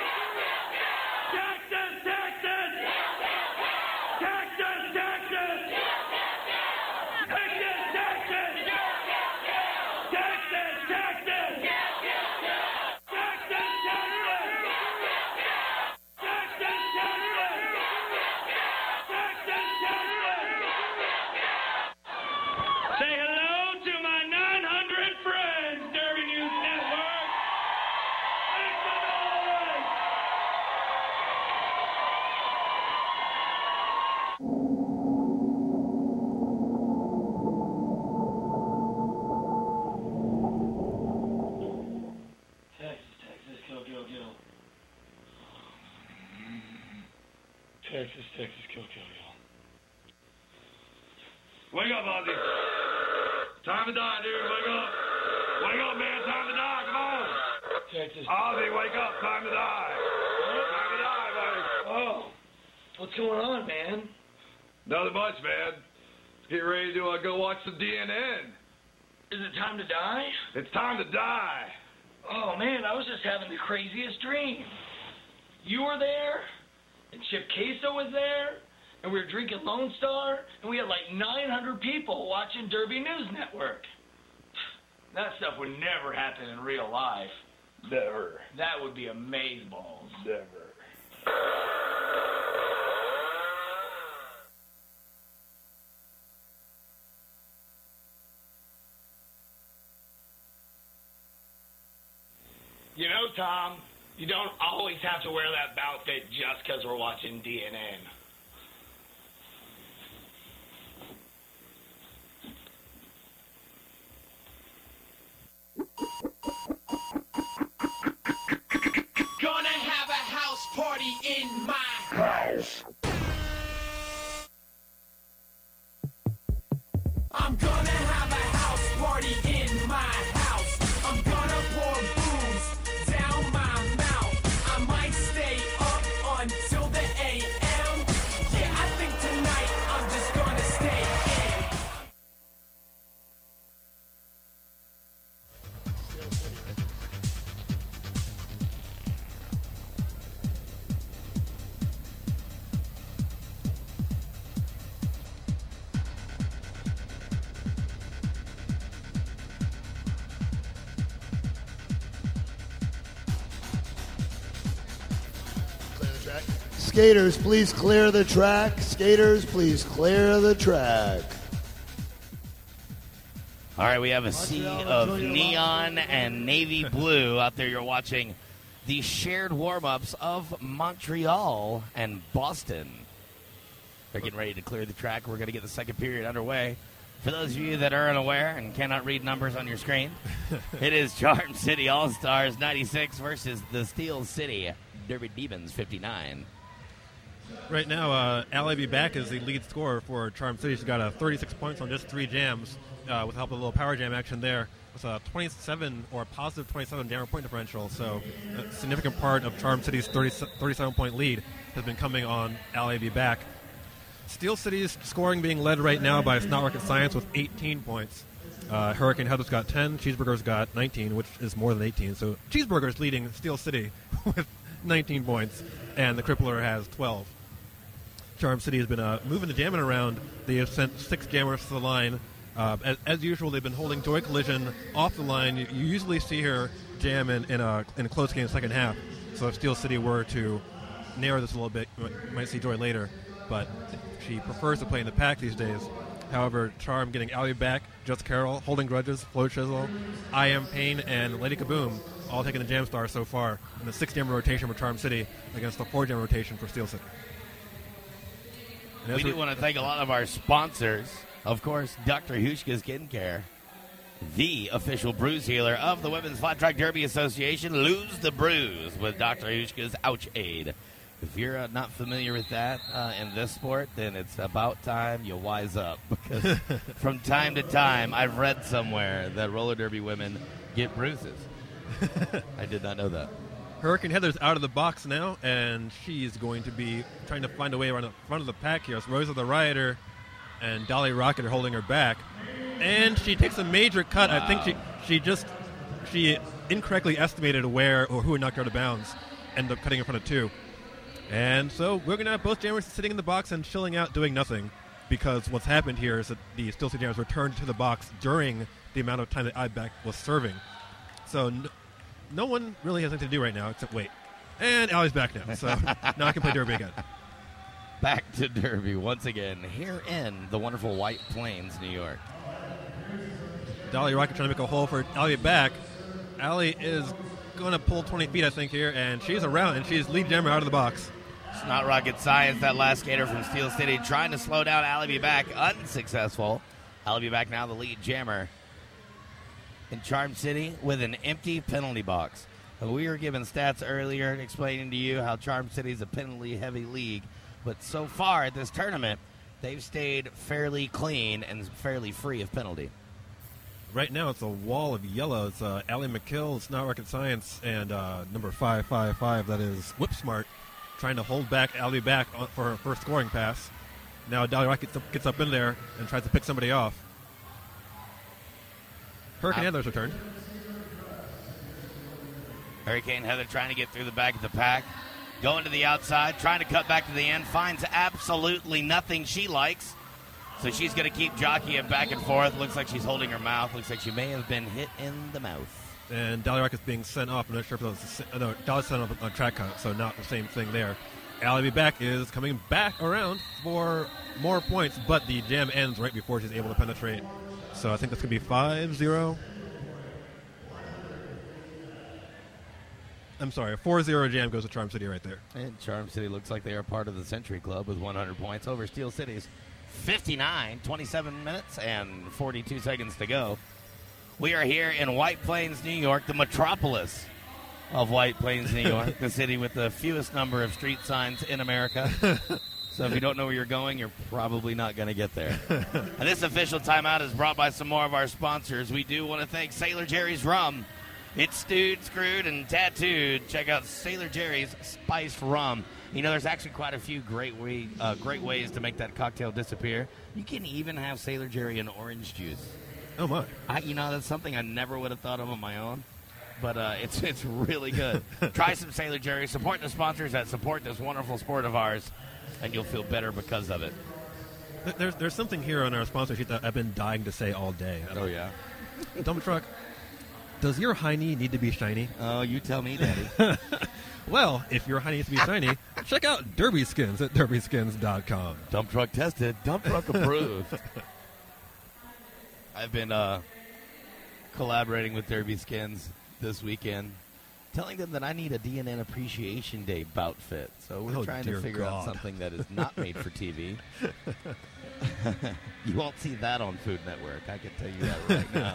Texas, Texas! Texas, Texas! Texas, Texas! Texas, Texas! Texas, Say hello to my 900 friends, Derby News Network. Make some noise! Texas, Texas, go, go, go. Texas, Texas, kill, kill, kill. Wake up, Ozzy. Time to die, dude. Wake up. Wake up, man. Time to die. Come on. Texas. Ozzy, wake up. Time to die. Time to die, buddy. Oh, what's going on, man? Nothing much, man. Let's get ready to go watch some DNN. Is it time to die? It's time to die. Oh, man, I was just having the craziest dream. You were there, and Chip Queso was there, and we were drinking Lone Star, and we had like 900 people watching Derby News Network. That stuff would never happen in real life. Never. That would be amazeballs. Never. You know, Tom, you don't always have to wear that outfit just because we're watching DNN. Gonna have a house party in my house. I'm gonna have a house party in my house. I'm gonna pour booze down my mouth. I might stay up until the AM. Yeah, I think tonight I'm just gonna stay in. Skaters, please clear the track. Skaters, please clear the track. All right, we have a sea of neon and navy blue out there. You're watching the shared warm-ups of Montreal and Boston. They're getting ready to clear the track. We're going to get the second period underway. For those of you that are unaware and cannot read numbers on your screen, it is Charm City All-Stars 96 versus the Steel City Derby Demons 59. Right now, Allie B. Back is the lead scorer for Charm City. She's got 36 points on just 3 jams with the help of a little power jam action there. It's a 27 or a positive 27 jammer point differential, so a significant part of Charm City's 37-point lead has been coming on Allie B. Back. Steel City's scoring being led right now by It's Not Rocket Science with 18 points. Hurricane Heather's got 10, Cheeseburger's got 19, which is more than 18. So Cheeseburger's leading Steel City with 19 points, and the Crippler has 12. Charm City has been moving the jamming around. They have sent 6 jammers to the line. As usual, they've been holding Joy Collision off the line. You usually see her jam in a close game second half. So if Steel City were to narrow this a little bit, you might see Joy later. But she prefers to play in the pack these days. However, Charm getting Allie Back, Just Carol, Holding Grudges, Flo Chisel, I Am Pain, and Lady Kaboom all taking the Jam Star so far in the 6-jammer rotation for Charm City against the 4-jammer rotation for Steel City. We do want to thank a lot of our sponsors. Of course, Dr. Hushka Skincare, the official bruise healer of the Women's Flat Track Derby Association. Lose the bruise with Dr. Hushka's Ouch Aid. If you're not familiar with that in this sport, then it's about time you wise up. Because from time to time, I've read somewhere that roller derby women get bruises. I did not know that. Hurricane Heather's out of the box now, and she's going to be trying to find a way around the front of the pack here. It's Rosa the Rioter and Dolly Rocket are holding her back. And she takes a major cut. Wow. I think she incorrectly estimated where or who would knock her out of bounds. Ended up cutting in front of 2. And so we're going to have both jammers sitting in the box and chilling out doing nothing, because what's happened here is that the Steel City jammers returned to the box during the amount of time that Iback was serving. So no one really has anything to do right now except wait. And Allie's back now, so now I can play Derby again. Back to Derby once again here in the wonderful White Plains, New York. Dolly Rocket trying to make a hole for Allie Back. Allie is going to pull 20 feet, I think, here, and she's around, and she's lead jammer out of the box. It's not rocket science. That last skater from Steel City trying to slow down Allie B. Back. Unsuccessful. Allie B. Back now the lead jammer in Charm City with an empty penalty box. We were given stats earlier explaining to you how Charm City is a penalty-heavy league, but so far at this tournament, they've stayed fairly clean and fairly free of penalty. Right now, it's a wall of yellow. It's Allie McKill, It's Not Rocket Science, and number 555, that is Whip Smart, trying to hold back Allie Back for her first scoring pass. Now Dolly Rocket gets up in there and tries to pick somebody off. Hurricane Heather's returned. Hurricane Heather trying to get through the back of the pack. Going to the outside, trying to cut back to the end. Finds absolutely nothing she likes. So she's going to keep jockeying back and forth. Looks like she's holding her mouth. Looks like she may have been hit in the mouth. And Dolly Rocket's being sent off. I'm not sure if that was no, Dolly's sent off on track cut, so not the same thing there. Allie B. Back is coming back around for more points, but the jam ends right before she's able to penetrate. So I think that's going to be 5-0. I'm sorry, a 4-0 jam goes to Charm City right there. And Charm City looks like they are part of the Century Club with 100 points over Steel City's 59, 27 minutes and 42 seconds to go. We are here in White Plains, New York, the metropolis of White Plains, New York, the city with the fewest number of street signs in America. So if you don't know where you're going, you're probably not going to get there. And this official timeout is brought by some more of our sponsors. We do want to thank Sailor Jerry's Rum. It's stewed, screwed, and tattooed. Check out Sailor Jerry's Spiced Rum. You know, there's actually quite a few great ways to make that cocktail disappear. You can even have Sailor Jerry in orange juice. Oh, my. That's something I never would have thought of on my own. But it's really good. Try some Sailor Jerry. Support the sponsors that support this wonderful sport of ours, and you'll feel better because of it. There's something here on our sponsor sheet that I've been dying to say all day. Oh, yeah? Dump Truck, does your hiney need to be shiny? Oh, you tell me, Daddy. Well, if your hiney needs to be shiny, check out Derby Skins at derbyskins.com. Dump Truck tested. Dump Truck approved. I've been collaborating with Derby Skins this weekend. telling them that I need a DNN Appreciation Day bout fit. So we're trying to figure out something that is not made for TV. You won't see that on Food Network. I can tell you that right now.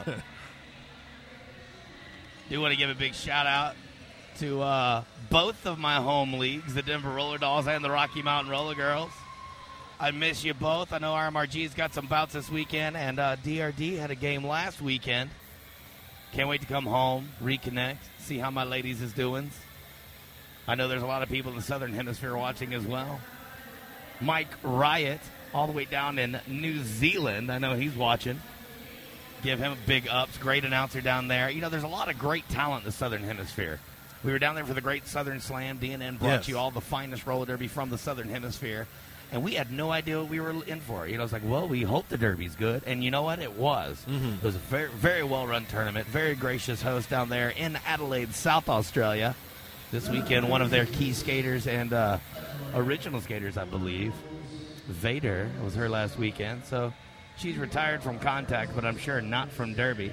Do want to give a big shout-out to both of my home leagues, the Denver Roller Dolls and the Rocky Mountain Roller Girls. I miss you both. I know RMRG's got some bouts this weekend, and DRD had a game last weekend. Can't wait to come home, reconnect, see how my ladies is doing. I know there's a lot of people in the Southern Hemisphere watching as well. Mike Riot, all the way down in New Zealand. I know he's watching. Give him a big ups. Great announcer down there. You know, there's a lot of great talent in the Southern Hemisphere. We were down there for the Great Southern Slam. DNN brought you all the finest roller derby from the Southern Hemisphere. And we had no idea what we were in for. You know, it's like, well, we hope the derby's good. And you know what? It was. It was a very, very well-run tournament. Very gracious host down there in Adelaide, South Australia. This weekend, one of their key skaters and original skaters, I believe, Vader, was her last weekend. So she's retired from contact, but I'm sure not from derby.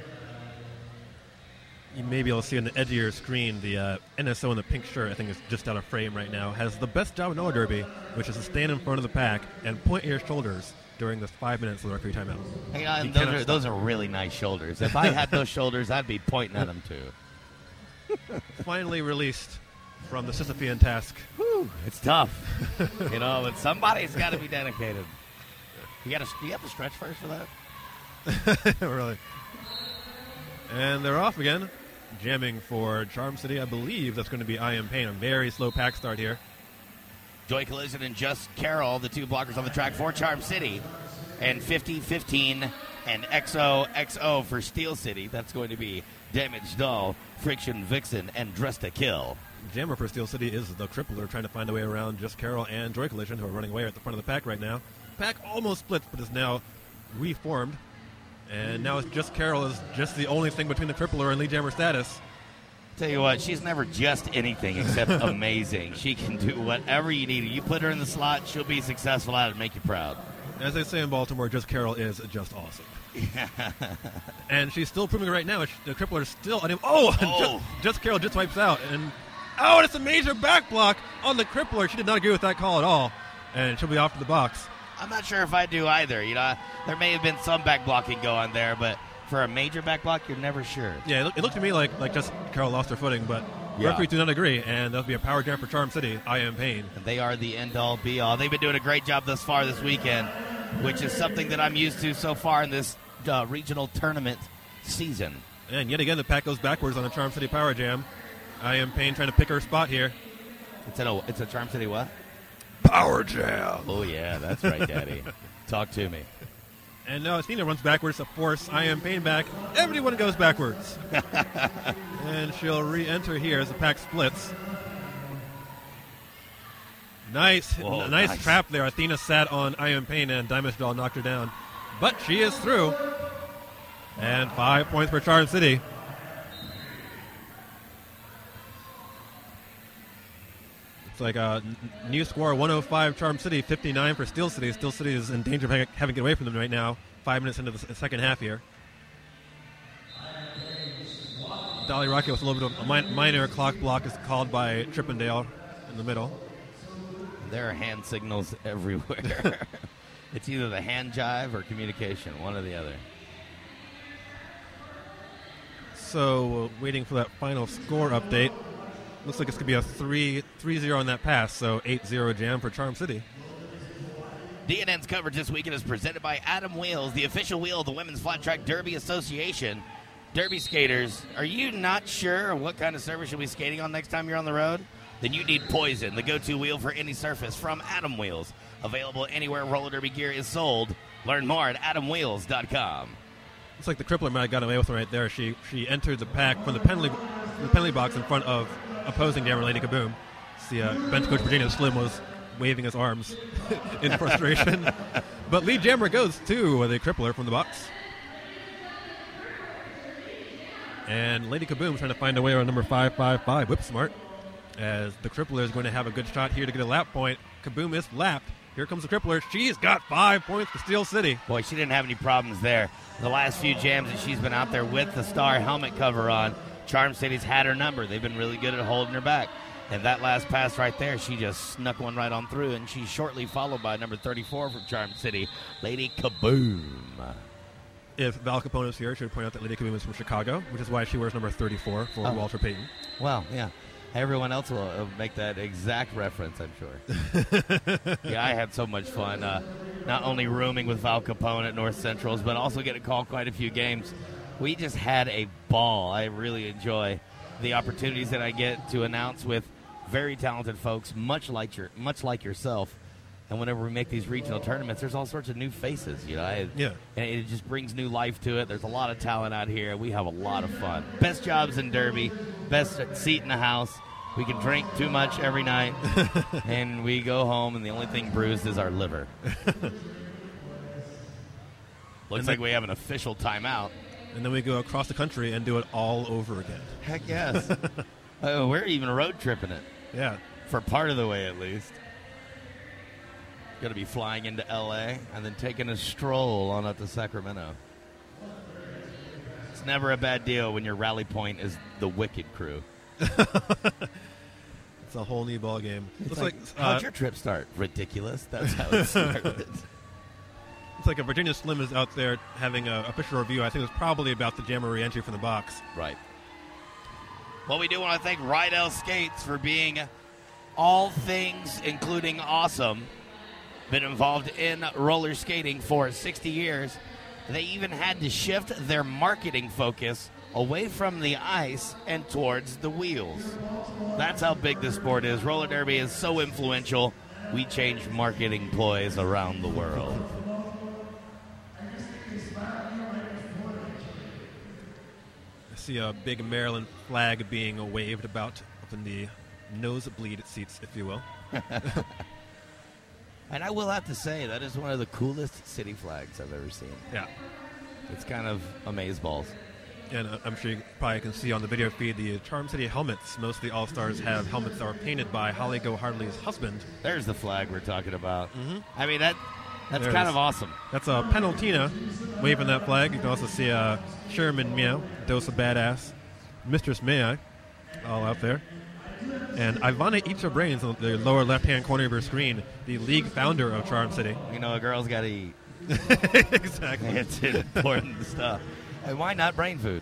You may be able to see on the edge of your screen the NSO in the pink shirt, I think it's just out of frame right now, has the best job in roller derby, which is to stand in front of the pack and point your shoulders during the 5 minutes of the referee timeout. Hey, those are really nice shoulders. If I had those shoulders, I'd be pointing at them too. Finally released from the Sisyphean task. Whew, it's tough. You know, but somebody's got to be dedicated. You have to stretch first for that? Really. And they're off again. Jamming for Charm City. I believe that's going to be I Am Pain. A very slow pack start here. Joy Collision and Just Carroll, the two blockers on the track for Charm City. And 50-15 and XO for Steel City. That's going to be Damage Doll, Friction Vixen, and Dressed to Kill. Jammer for Steel City is the Crippler, trying to find a way around Just Carroll and Joy Collision, who are running away at the front of the pack right now. Pack almost splits, but is now reformed. And now it's Just Carroll is just the only thing between the Crippler and Lead Jammer status. Tell you what, she's never just anything except amazing. She can do whatever you need. You put her in the slot, she'll be successful at it and make you proud. As they say in Baltimore, Just Carroll is just awesome. And she's still proving it right now. The Crippler is still on him. Just Carroll just wipes out. And it's a major back block on the Crippler. She did not agree with that call at all. And she'll be off to the box. I'm not sure if I do either. You know, there may have been some back blocking going there, but for a major back block, you're never sure. Yeah, it looked to me like just Carroll lost her footing, but referees do not agree, and that'll be a power jam for Charm City. I Am Pain. And they are the end-all, be-all. They've been doing a great job thus far this weekend, which is something that I'm used to so far in this regional tournament season. And yet again, the pack goes backwards on a Charm City power jam. I Am Pain trying to pick her spot here. It's a Charm City what? Power jam. Oh, yeah, that's right, Daddy. Talk to me. And now Athena runs backwards to force I Am Pain back. Everyone goes backwards. And she'll re-enter here as the pack splits. Nice trap there. Athena sat on I Am Pain, and Diamond Doll knocked her down. But she is through. And 5 points for Charm City. It's like a new score, 105 Charm City, 59 for Steel City. Steel City is in danger of having to get away from them right now. 5 minutes into the second half here. Dolly Rocket with a little bit of a minor clock block is called by Chippendale in the middle. There are hand signals everywhere. It's either the hand jive or communication, one or the other. So waiting for that final score update. Looks like it's going to be a 3-0 on that pass, so 8-0 jam for Charm City. DNN's coverage this weekend is presented by Adam Wheels, the official wheel of the Women's Flat Track Derby Association. Derby skaters, are you not sure what kind of surface you'll be skating on next time you're on the road? Then you need Poison, the go-to wheel for any surface from Adam Wheels. Available anywhere roller derby gear is sold. Learn more at adamwheels.com. Looks like the Crippler might have gotten away with it right there. She entered the pack from the penalty box in front of opposing jammer Lady Kaboom. See, bench coach Virginia Slim was waving his arms in frustration. But lead jammer goes to the Crippler from the box. And Lady Kaboom trying to find a way around number 555, Whip Smart, as the Crippler is going to have a good shot here to get a lap point. Kaboom is lapped. Here comes the Crippler. She's got 5 points for Steel City. Boy, she didn't have any problems there. The last few jams that she's been out there with the star helmet cover on, Charm City's had her number. They've been really good at holding her back. And that last pass right there, she just snuck one right on through, and she's shortly followed by number 34 from Charm City, Lady Kaboom. If Val Capone was here, she would point out that Lady Kaboom is from Chicago, which is why she wears number 34 for Walter Payton. Well, yeah. Everyone else will make that exact reference, I'm sure. Yeah, I had so much fun, not only rooming with Val Capone at North Central's, but also getting to call quite a few games. We just had a ball. I really enjoy the opportunities that I get to announce with very talented folks, much like yourself. And whenever we make these regional tournaments, there's all sorts of new faces, you know. And it just brings new life to it. There's a lot of talent out here. We have a lot of fun. Best jobs in Derby, best seat in the house. We can drink too much every night, and we go home, and the only thing bruised is our liver. Looks like we have an official timeout. And then we go across the country and do it all over again. Heck yes. We're even road tripping it. Yeah. For part of the way, at least. Going to be flying into L.A. and then taking a stroll on up to Sacramento. It's never a bad deal when your rally point is the Wicked crew. It's a whole new ball game. It's like how'd your trip start? Ridiculous. That's how it started. It's like a Virginia Slim is out there having a official review. I think it was probably about the Jammer re-entry from the box. Right. Well, we do want to thank Rydell Skates for being all things, including awesome. Been involved in roller skating for 60 years. They even had to shift their marketing focus away from the ice and towards the wheels. That's how big this sport is. Roller derby is so influential, we change marketing ploys around the world. I see a big Maryland flag being waved about up in the nosebleed seats, if you will. And I will have to say, that is one of the coolest city flags I've ever seen. Yeah. It's kind of amazeballs. And I'm sure you probably can see on the video feed the Charm City helmets. Most of the All-Stars have helmets that are painted by Holly Go Hardley's husband. There's the flag we're talking about. Mm-hmm. I mean, that's kind of awesome. That's Penaltina waving that flag. You can also see Sherman Meow, Dose of Badass, Mistress May I, all out there. And Ivana Eats Her Brains on the lower left-hand corner of your screen, the league founder of Charm City. You know, a girl's got to eat. Exactly. It's important stuff. And why not brain food?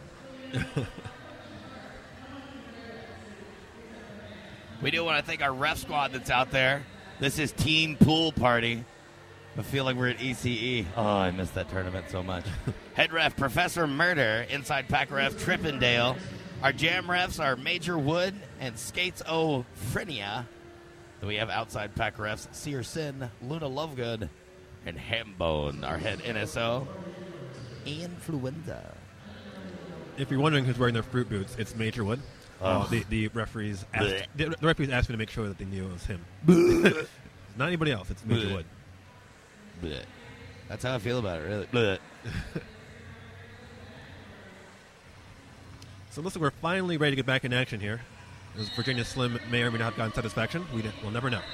We do want to thank our ref squad that's out there. This is Teen Pool Party. I feel like we're at ECE. Oh, I missed that tournament so much. Head ref, Professor Murder. Inside pack ref, Trippendale. Our jam refs are Major Wood and Skates O. Frenia. Then we have outside pack refs, Seer Sin, Luna Lovegood, and Hambone. Our head NSO, Influenza. If you're wondering who's wearing their fruit boots, it's Major Wood. The referees asked me to make sure that they knew it was him. Not anybody else. It's Major Wood. Blech. That's how I feel about it, really. So it looks like we're finally ready to get back in action here. As Virginia Slim may or may not have gotten satisfaction. We'll never know.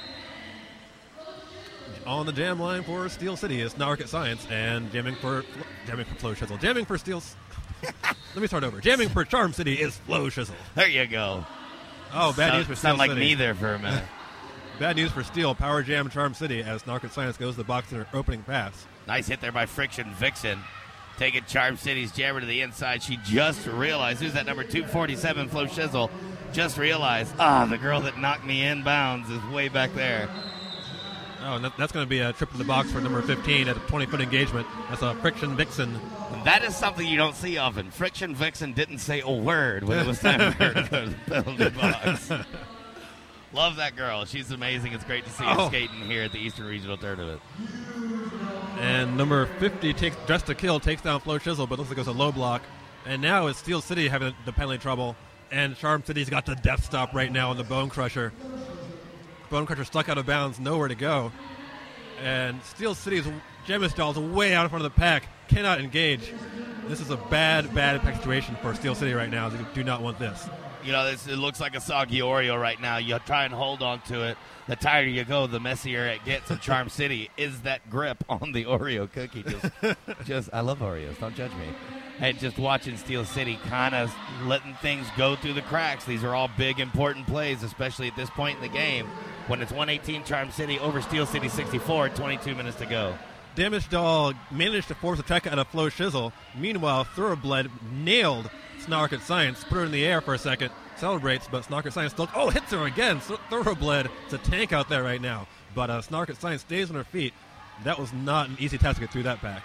On the jam line for Steel City is Not Rocket Science, and jamming for Flow Shizzle. Jamming for Steel... Let me start over. Jamming for Charm City is Flow Shizzle. There you go. Oh, bad news for Steel Sound like City. me there for a minute. Bad news for Steel. Power Jam Charm City as Not Rocket Science goes to the box in her opening pass. Nice hit there by Friction Vixen. Taking Charm City's jammer to the inside. She just realized, who's that number 247, Flo Shizzle? Just realized, the girl that knocked me in bounds is way back there. Oh, and that's going to be a trip to the box for number 15 at a 20-foot engagement. That's a Friction Vixen. That is something you don't see often. Friction Vixen didn't say a word when it was time for her to go to the penalty box. Love that girl. She's amazing. It's great to see her skating here at the Eastern Regional Tournament. And number 50, Dressed to Kill, takes down Flo Shizzle, but looks like it's a low block. And now it's Steel City having the penalty trouble. And Charm City's got the death stop right now on the Bone Crusher. Bone Crusher stuck out of bounds, nowhere to go. And Steel City's Gemis Doll is way out in front of the pack, cannot engage. This is a bad impact situation for Steel City right now. They do not want this. You know, it looks like a soggy Oreo right now. You try and hold on to it. The tighter you go, the messier it gets. And Charm City is that grip on the Oreo cookie. Just I love Oreos. Don't judge me. and just watching Steel City kind of letting things go through the cracks. These are all big, important plays, especially at this point in the game when it's 118 Charm City over Steel City 64, 22 minutes to go. Damage Doll managed to force a track out of Flo Shizzle. Meanwhile, Thoroughblade nailed Snarked Science, put her in the air for a second, celebrates, but Snarked Science still hits her again. So Thoroughblade, it's a tank out there right now. But Snarked Science stays on her feet. That was not an easy task to get through that pack.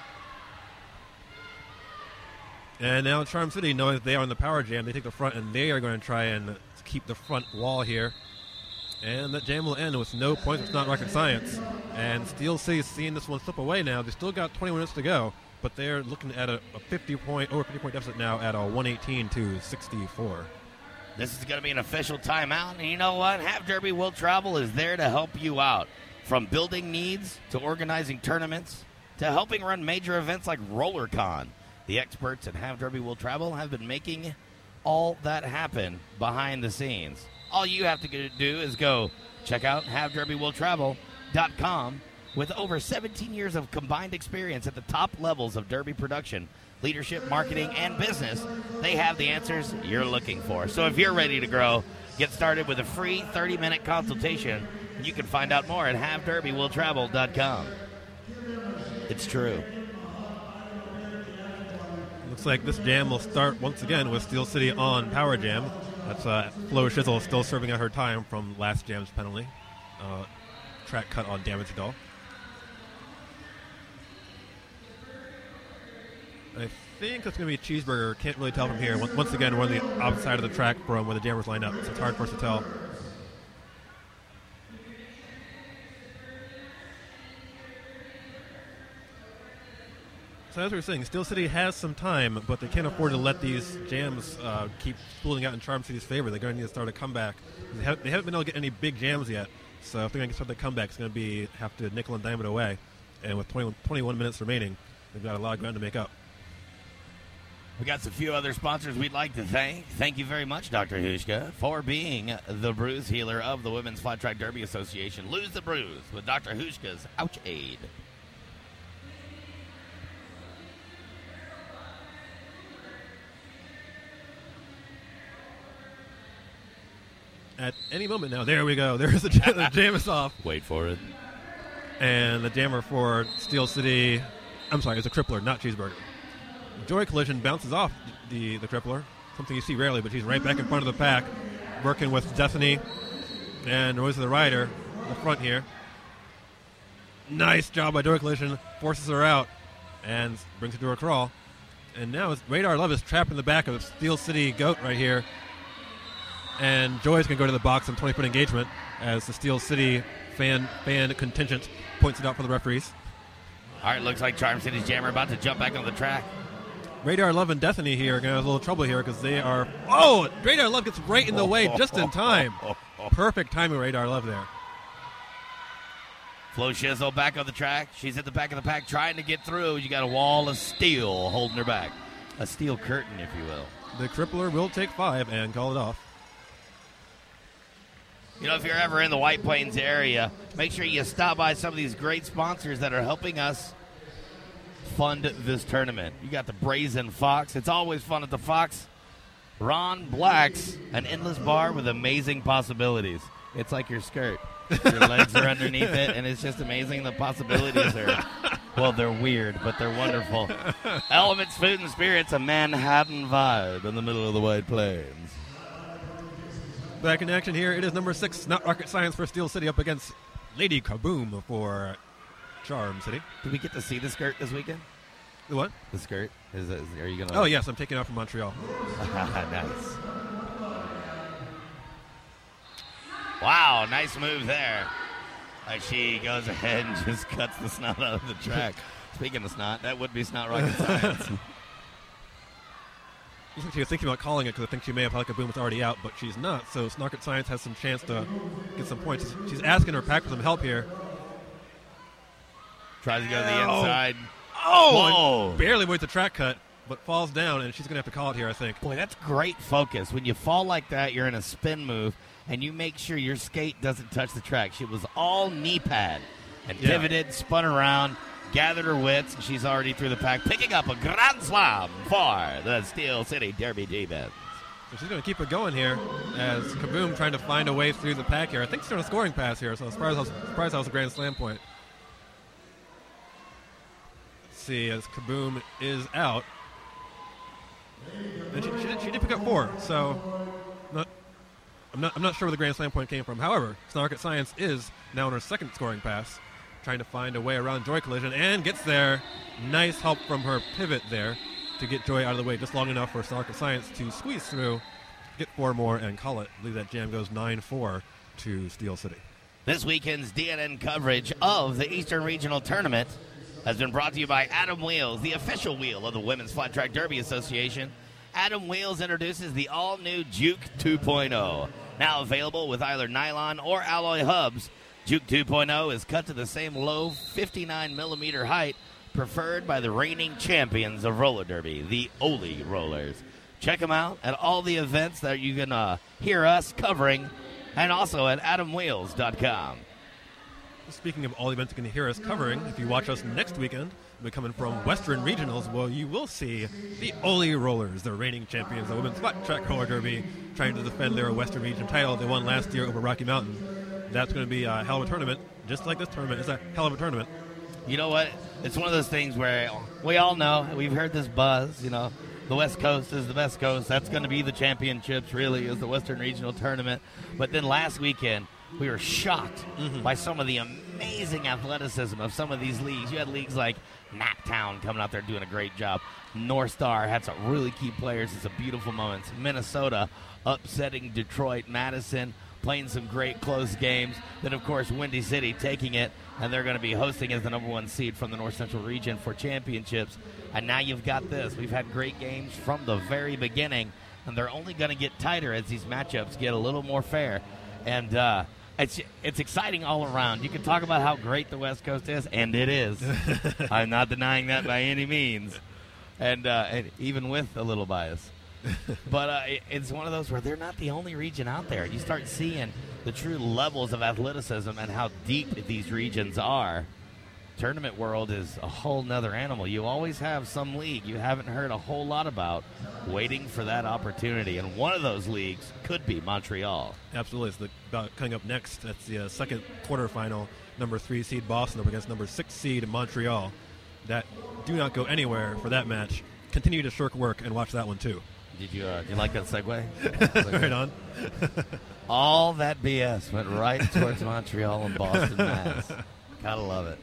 And now Charm City, knowing that they are in the power jam, they take the front, and they are going to try and keep the front wall here. And that jam will end with no points. It's not rocket science. And Steel City is seeing this one slip away now. They still got 20 minutes to go, but they're looking at over 50-point deficit now at a 118-64. This is going to be an official timeout. And you know what? Have Derby Will Travel is there to help you out. From building needs to organizing tournaments to helping run major events like RollerCon. The experts at Have Derby Will Travel have been making all that happen behind the scenes. All you have to do is go check out HaveDerbyWillTravel.com. With over 17 years of combined experience at the top levels of Derby production, leadership, marketing, and business, they have the answers you're looking for. So if you're ready to grow, get started with a free 30-minute consultation. You can find out more at HaveDerbyWillTravel.com. It's true. Looks like this jam will start once again with Steel City on Power Jam. That's Flo Shizzle still serving out her time from last jam's penalty. Track cut on Damage Doll. I think that's going to be a Cheeseburger. Can't really tell from here. Once again, we're on the opposite side of the track from where the jammers line up, so it's hard for us to tell. So as we were saying, Steel City has some time, but they can't afford to let these jams keep spooling out in Charm City's favor. They're going to need to start a comeback. They haven't been able to get any big jams yet, so if they're going to start the comeback, it's going to have to nickel and dime it away. And with 21 minutes remaining, they've got a lot of ground to make up. We got a few other sponsors we'd like to thank. Thank you very much, Dr. Hushka, for being the bruise healer of the Women's Flat Track Derby Association. Lose the bruise with Dr. Hushka's Ouch Aid. At any moment now, there we go. There's the jam is off. Wait for it. And the jammer for Steel City, I'm sorry, it's a crippler, not Cheeseburger. Joy Collision bounces off the crippler, something you see rarely, but she's right back in front of the pack, working with Destiny and Royce the Rider in the front here. Nice job by Joy Collision, forces her out and brings her to a crawl. And now Radar Love is trapped in the back of Steel City Goat right here. And Joy's going to go to the box on 20-foot engagement as the Steel City fan contingent points it out for the referees. All right, looks like Charm City's jammer about to jump back on the track. Radar Love and Destiny here are going to have a little trouble here because they are... Oh! Radar Love gets right in the way just in time. Perfect timing, Radar Love there. Flo Shizzle back on the track. She's at the back of the pack trying to get through. You got a wall of steel holding her back. A steel curtain, if you will. The crippler will take 5 and call it off. You know, if you're ever in the White Plains area, make sure you stop by some of these great sponsors that are helping us fund this tournament. You got the Brazen Fox. It's always fun at the Fox. Ron Black's, an endless bar with amazing possibilities. It's like your skirt. Your legs are underneath it, and it's just amazing. The possibilities are, well, they're weird, but they're wonderful. Elements Food and Spirits, a Manhattan vibe in the middle of the White Plains. Back in action here, it is number 6, Not Rocket Science for Steel City up against Lady Kaboom for Charm City. Did we get to see the skirt this weekend? The what? The skirt? Are you going to... Oh, yes, I'm taking it out from Montreal. Nice. Wow, nice move there. She goes ahead and just cuts the snot out of the track. Speaking of snot, that would be Snot Rocket Science. Looks like she was thinking about calling it because I think she may have thought Kaboom was already out, but she's not. So Snarked Science has some chance to get some points. She's asking her pack for some help here. Tries to go to the inside. Oh! Barely avoids the track cut, but falls down, and she's going to have to call it here, I think. Boy, that's great focus. When you fall like that, you're in a spin move, and you make sure your skate doesn't touch the track. She was all knee pad and pivoted, spun around, gathered her wits, and she's already through the pack, picking up a Grand Slam for the Steel City Derby Demons. So she's going to keep it going here as Kaboom trying to find a way through the pack here. I think she's doing a scoring pass here, so I'm surprised that was a Grand Slam point. Let's see, as Kaboom is out. And she did pick up 4, so I'm not sure where the Grand Slam point came from. However, Snarket Science is now on her second scoring pass, trying to find a way around Joy Collision, and gets there. Nice help from her pivot there to get Joy out of the way just long enough for Snarket Science to squeeze through, get 4 more, and call it. I believe that jam goes 9-4 to Steel City. This weekend's DNN coverage of the Eastern Regional Tournament has been brought to you by Adam Wheels, the official wheel of the Women's Flat Track Derby Association. Adam Wheels introduces the all-new Juke 2.0. Now available with either nylon or alloy hubs, Juke 2.0 is cut to the same low 59mm height preferred by the reigning champions of roller derby, the Ole Rollers. Check them out at all the events that you can hear us covering, and also at adamwheels.com. Speaking of all the events you can hear us covering, if you watch us next weekend, we'll be coming from Western Regionals, well, you will see the Ole Rollers, the reigning champions of women's flat track roller derby, trying to defend their Western Region title they won last year over Rocky Mountain. That's going to be a hell of a tournament, just like this tournament. It's a hell of a tournament. You know what? It's one of those things where we all know, we've heard this buzz, you know, the West Coast is the best coast. That's going to be the championships, really, is the Western Regional Tournament. But then last weekend, we were shocked by some of the amazing athleticism of some of these leagues. You had leagues like Naptown coming out there doing a great job. North Star had some really key players and some beautiful moments. Minnesota upsetting Detroit. Madison playing some great close games. Then, of course, Windy City taking it, and they're going to be hosting as the #1 seed from the North Central region for championships. And now you've got this. We've had great games from the very beginning, and they're only going to get tighter as these matchups get a little more fair. And it's exciting all around. You can talk about how great the West Coast is, and it is. I'm not denying that by any means, and even with a little bias. But it's one of those where they're not the only region out there. You start seeing the true levels of athleticism and how deep these regions are. Tournament world is a whole nother animal. You always have some league you haven't heard a whole lot about waiting for that opportunity, and one of those leagues could be Montreal. Absolutely. It's coming up next, that's the second quarterfinal, #3 seed Boston up against #6 seed Montreal. That do not go anywhere for that match. Continue to shirk work and watch that one too. Did you like that segue? Right on. All that BS went right towards Montreal and Boston, Mass. Gotta love it.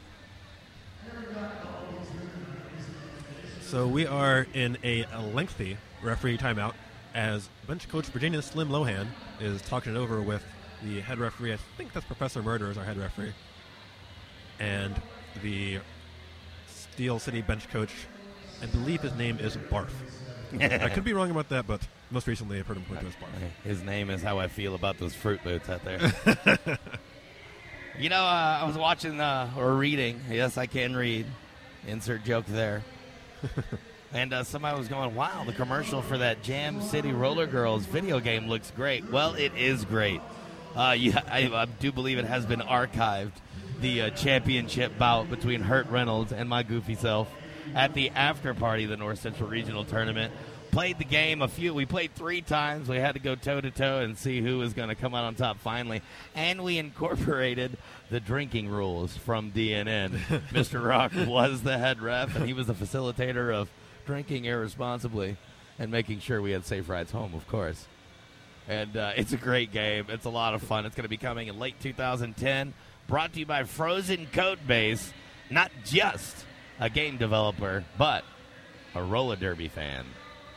So we are in a lengthy referee timeout as bench coach Virginia Slim Lohan is talking it over with the head referee. I think that's Professor Murder is our head referee. And the Steel City bench coach, I believe his name is Barf. I could be wrong about that, but most recently I've heard him point to as Barf. His name is how I feel about those fruit boots out there. You know, I was watching or reading. Yes, I can read. Insert joke there. And somebody was going, wow, the commercial for that Jam City Roller Girls video game looks great. Well, it is great. I do believe it has been archived, the championship bout between Hurt Reynolds and my goofy self at the after party of the North Central Regional Tournament. Played the game we played 3 times. We had to go toe-to-toe and see who was going to come out on top finally. And we incorporated the drinking rules from DNN. Mr. Rock was the head ref, and he was the facilitator of drinking irresponsibly and making sure we had safe rides home, of course. And it's a great game. It's a lot of fun. It's going to be coming in late 2010. Brought to you by Frozen Code Base. Not just a game developer, but a roller derby fan.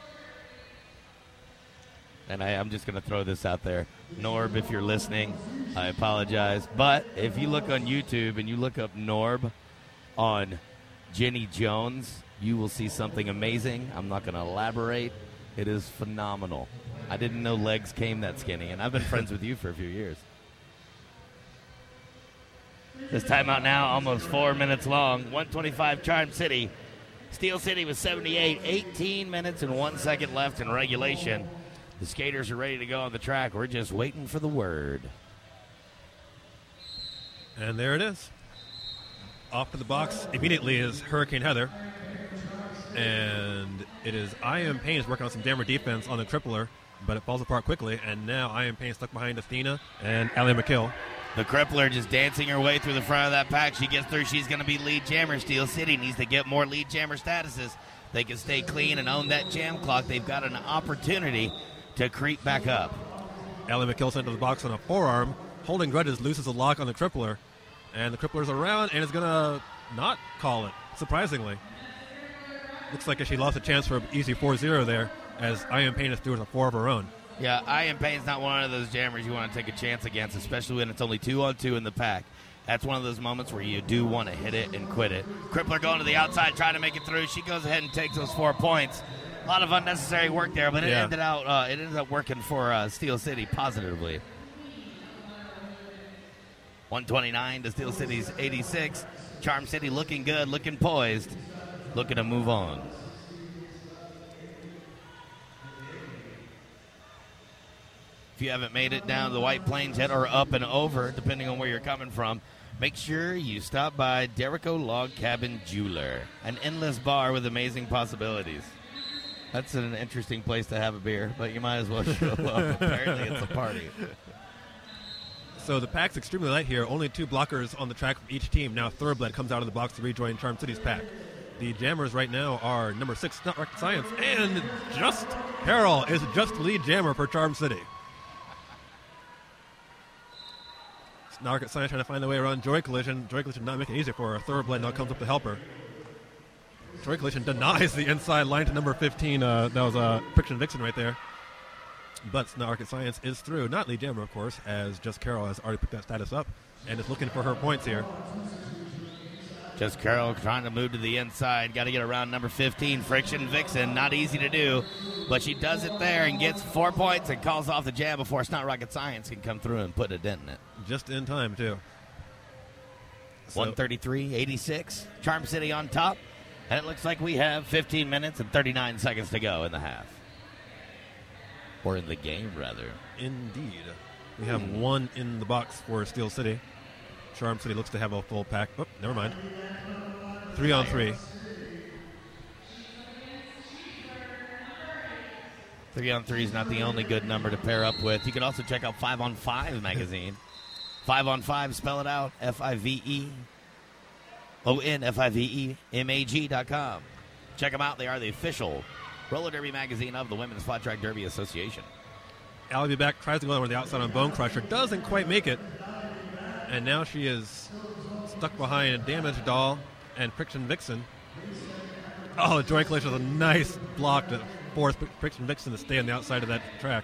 And I'm just going to throw this out there. Norb, if you're listening, I apologize. But if you look on YouTube and you look up Norb on Jenny Jones, you will see something amazing. I'm not going to elaborate. It is phenomenal. I didn't know legs came that skinny, and I've been friends with you for a few years. This timeout now almost 4 minutes long. 125 Charm City. Steel City with 78. 18 minutes and 1 second left in regulation. The skaters are ready to go on the track. We're just waiting for the word. And there it is. Off to the box immediately is Hurricane Heather. And it is I Am Pain is working on some jammer defense on the crippler, but it falls apart quickly. And now I Am Pain stuck behind Athena and Allie McKill. The crippler just dancing her way through the front of that pack. She gets through. She's going to be lead jammer. Steel City needs to get more lead jammer statuses. They can stay clean and own that jam clock. They've got an opportunity to creep back up. Allie McKill sent to the box on a forearm. Holding grudges loses a lock on the crippler. And the crippler's around and is going to not call it, surprisingly. Looks like she lost a chance for an easy 4-0 there, as I Am Pain is doing a 4 of her own. Yeah, I Am Pain's not one of those jammers you want to take a chance against, especially when it's only 2-on-2 in the pack. That's one of those moments where you do want to hit it and quit it. Crippler going to the outside, trying to make it through. She goes ahead and takes those 4 points. A lot of unnecessary work there, but it ended up working for Steel City positively. 129 to Steel City's 86. Charm City looking good, looking poised, looking to move on. If you haven't made it down to the White Plains yet, or up and over, depending on where you're coming from, make sure you stop by Derico Log Cabin Jeweler, an endless bar with amazing possibilities. That's an interesting place to have a beer, but you might as well show up. Apparently it's a party. So the pack's extremely light here. Only 2 blockers on the track from each team. Now Thoroughblade comes out of the box to rejoin Charm City's pack. The jammers right now are number 6, Not Rocket Science, and Just Carol is just lead jammer for Charm City. Not Rocket Science trying to find their way around Joy Collision. Joy Collision not making it easy for her. Thoroughblade now comes up to help her. Joy Collision denies the inside line to number 15. That was Friction Vixen right there. But Not Rocket Science is through. Not lead jammer, of course, as Just Carol has already picked that status up and is looking for her points here. Just Carol trying to move to the inside. Got to get around number 15, Friction Vixen. Not easy to do, but she does it there and gets 4 points and calls off the jam before Snot Rocket Science can come through and put a dent in it. Just in time, too. 133-86. Charm City on top. And it looks like we have 15 minutes and 39 seconds to go in the half. Or in the game, rather. Indeed. We have 1 in the box for Steel City. Charm City looks to have a full pack. Oh, never mind. 3-on-3. 3-on-3 is not the only good number to pair up with. You can also check out 5-on-5 magazine. 5-on-5, spell it out, FIVEONFIVEMAG.com. Check them out. They are the official roller derby magazine of the Women's Flat Track Derby Association. Allie back tries to go over the outside on Bone Crusher. Doesn't quite make it. And now she is stuck behind a Damaged Doll and Friction Vixen. Oh, Joy Collision was a nice block to force Friction Vixen to stay on the outside of that track.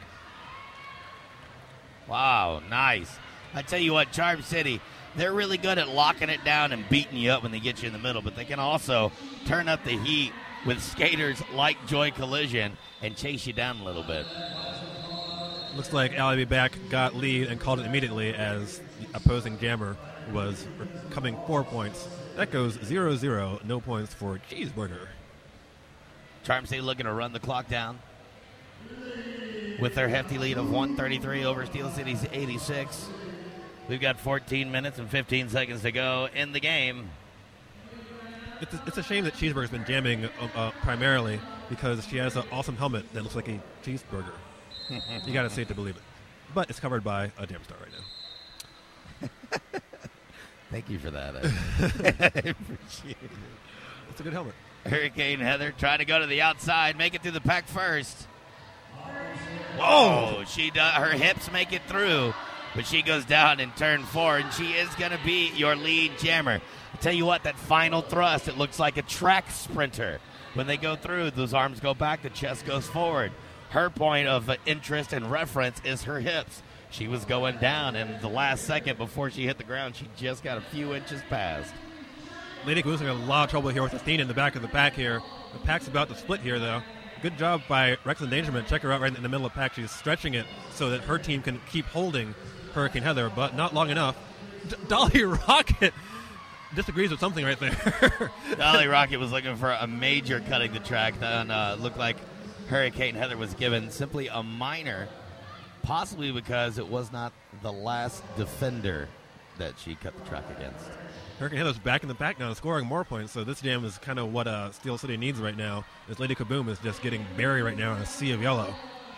Wow, nice. I tell you what, Charm City, they're really good at locking it down and beating you up when they get you in the middle, but they can also turn up the heat with skaters like Joy Collision and chase you down a little bit. Looks like Allie back got lead and called it immediately as the opposing jammer was coming 4 points. That goes 0-0, no points for Cheeseburger. Charm City looking to run the clock down with their hefty lead of 133 over Steel City's 86. We've got 14 minutes and 15 seconds to go in the game. It's a shame that Cheeseburger's been jamming primarily because she has an awesome helmet that looks like a cheeseburger. You got to see it to believe it. But it's covered by a Damn Star right now. Thank you for that. I appreciate it. It's a good helmet. Hurricane Heather trying to go to the outside, make it through the pack first. Whoa! Her hips make it through, but she goes down in turn 4, and she is going to be your lead jammer. I tell you what, that final thrust, it looks like a track sprinter. When they go through, those arms go back, the chest goes forward. Her point of interest and reference is her hips. She was going down, and the last second before she hit the ground, she just got a few inches past. Lady Goose in a lot of trouble here with Athena in the back of the pack here. The pack's about to split here, though. Good job by Rex Endangerment. Check her out right in the middle of the pack. She's stretching it so that her team can keep holding Hurricane Heather, but not long enough. Dolly Rocket disagrees with something right there. Dolly Rocket was looking for a major cutting the track. Then looked like Hurricane Heather was given simply a minor, possibly because it was not the last defender that she cut the track against. Hurricane Heather's back in the pack now, scoring more points. So this jam is kind of what Steel City needs right now. As Lady Kaboom is just getting buried right now in a sea of yellow.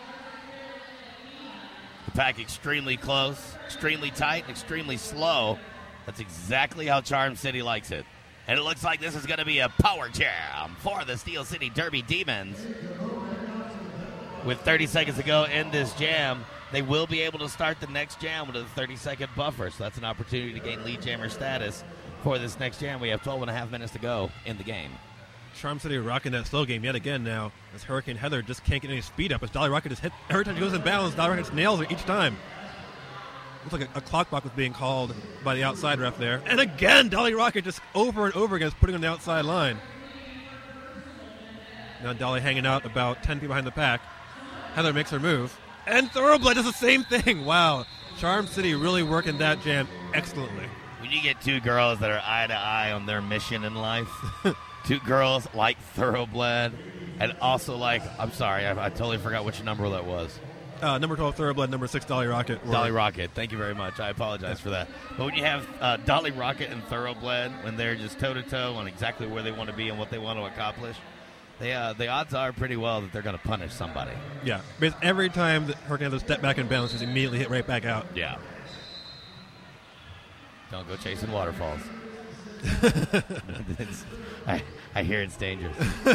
The pack extremely close, extremely tight, and extremely slow. That's exactly how Charm City likes it. And it looks like this is going to be a power jam for the Steel City Derby Demons. With 30 seconds to go in this jam, they will be able to start the next jam with a 30-second buffer. So that's an opportunity to gain lead jammer status for this next jam. We have 12 and a half minutes to go in the game. Charm City rocking that slow game yet again now, as Hurricane Heather just can't get any speed up. As Dolly Rocket just hit, every time she goes in balance, Dolly Rocket just nails it each time. Looks like a clock block was being called by the outside ref there. And again, Dolly Rocket just over and over again is putting on the outside line. Now Dolly hanging out about 10 feet behind the pack. Heather makes her move. And Thoroughblood does the same thing. Wow. Charm City really working that jam excellently. When you get two girls that are eye to eye on their mission in life, two girls like Thoroughblood, and also like, I'm sorry, I totally forgot which number that was. Number 12, Thoroughblood, number 6, Dolly Rocket. Dolly Rocket, thank you very much. I apologize for that. But when you have Dolly Rocket and Thoroughblood, when they're just toe-to-toe on exactly where they want to be and what they want to accomplish, the odds are pretty well that they're going to punish somebody. Yeah, because every time that Hurricane has to step back in balance, just immediately hit right back out. Yeah. Don't go chasing waterfalls. I hear it's dangerous.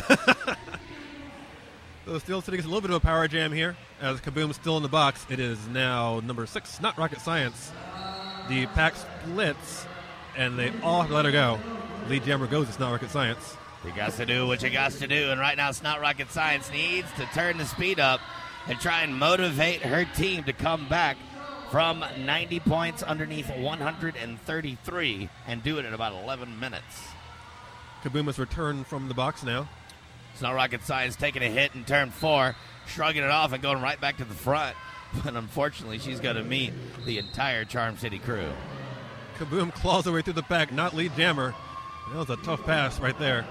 So Steel City gets a little bit of a power jam here. As Kaboom's still in the box, it is now number 6, Snot Rocket Science. The pack splits, and they all have to let her go. Lead jammer goes to Snot Rocket Science. You got to do what you got to do, and right now Snot Rocket Science needs to turn the speed up and try and motivate her team to come back from 90 points underneath 133 and do it in about 11 minutes. Kaboom has returned from the box now. Snot Rocket Science taking a hit in turn 4, shrugging it off and going right back to the front. But unfortunately, she's going to meet the entire Charm City crew. Kaboom claws her way through the pack, not lead jammer. That was a tough pass right there.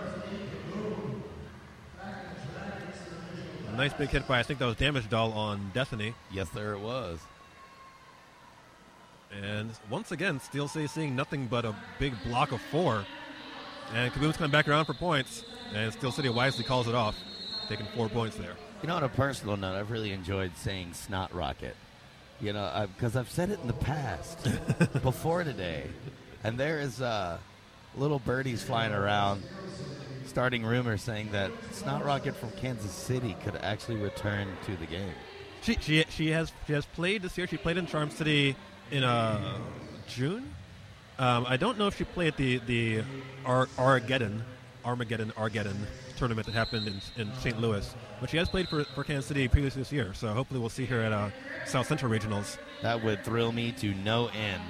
A nice big hit by, I think that was Damage Doll on Destiny. Yes, there it was. And once again, Steel City seeing nothing but a big block of 4. And Kaboom's coming back around for points. And Steel City wisely calls it off, taking 4 points there. You know, on a personal note, I've really enjoyed saying Snot Rocket. You know, because I've said it in the past, before today. And there is little birdies flying around, starting rumors saying that Snot Rocket from Kansas City could actually return to the game. She has played this year. She played in Charm City in June. I don't know if she played the Armageddon tournament that happened in St. Louis, but she has played for Kansas City previously this year. So hopefully we'll see her at South Central Regionals. That would thrill me to no end.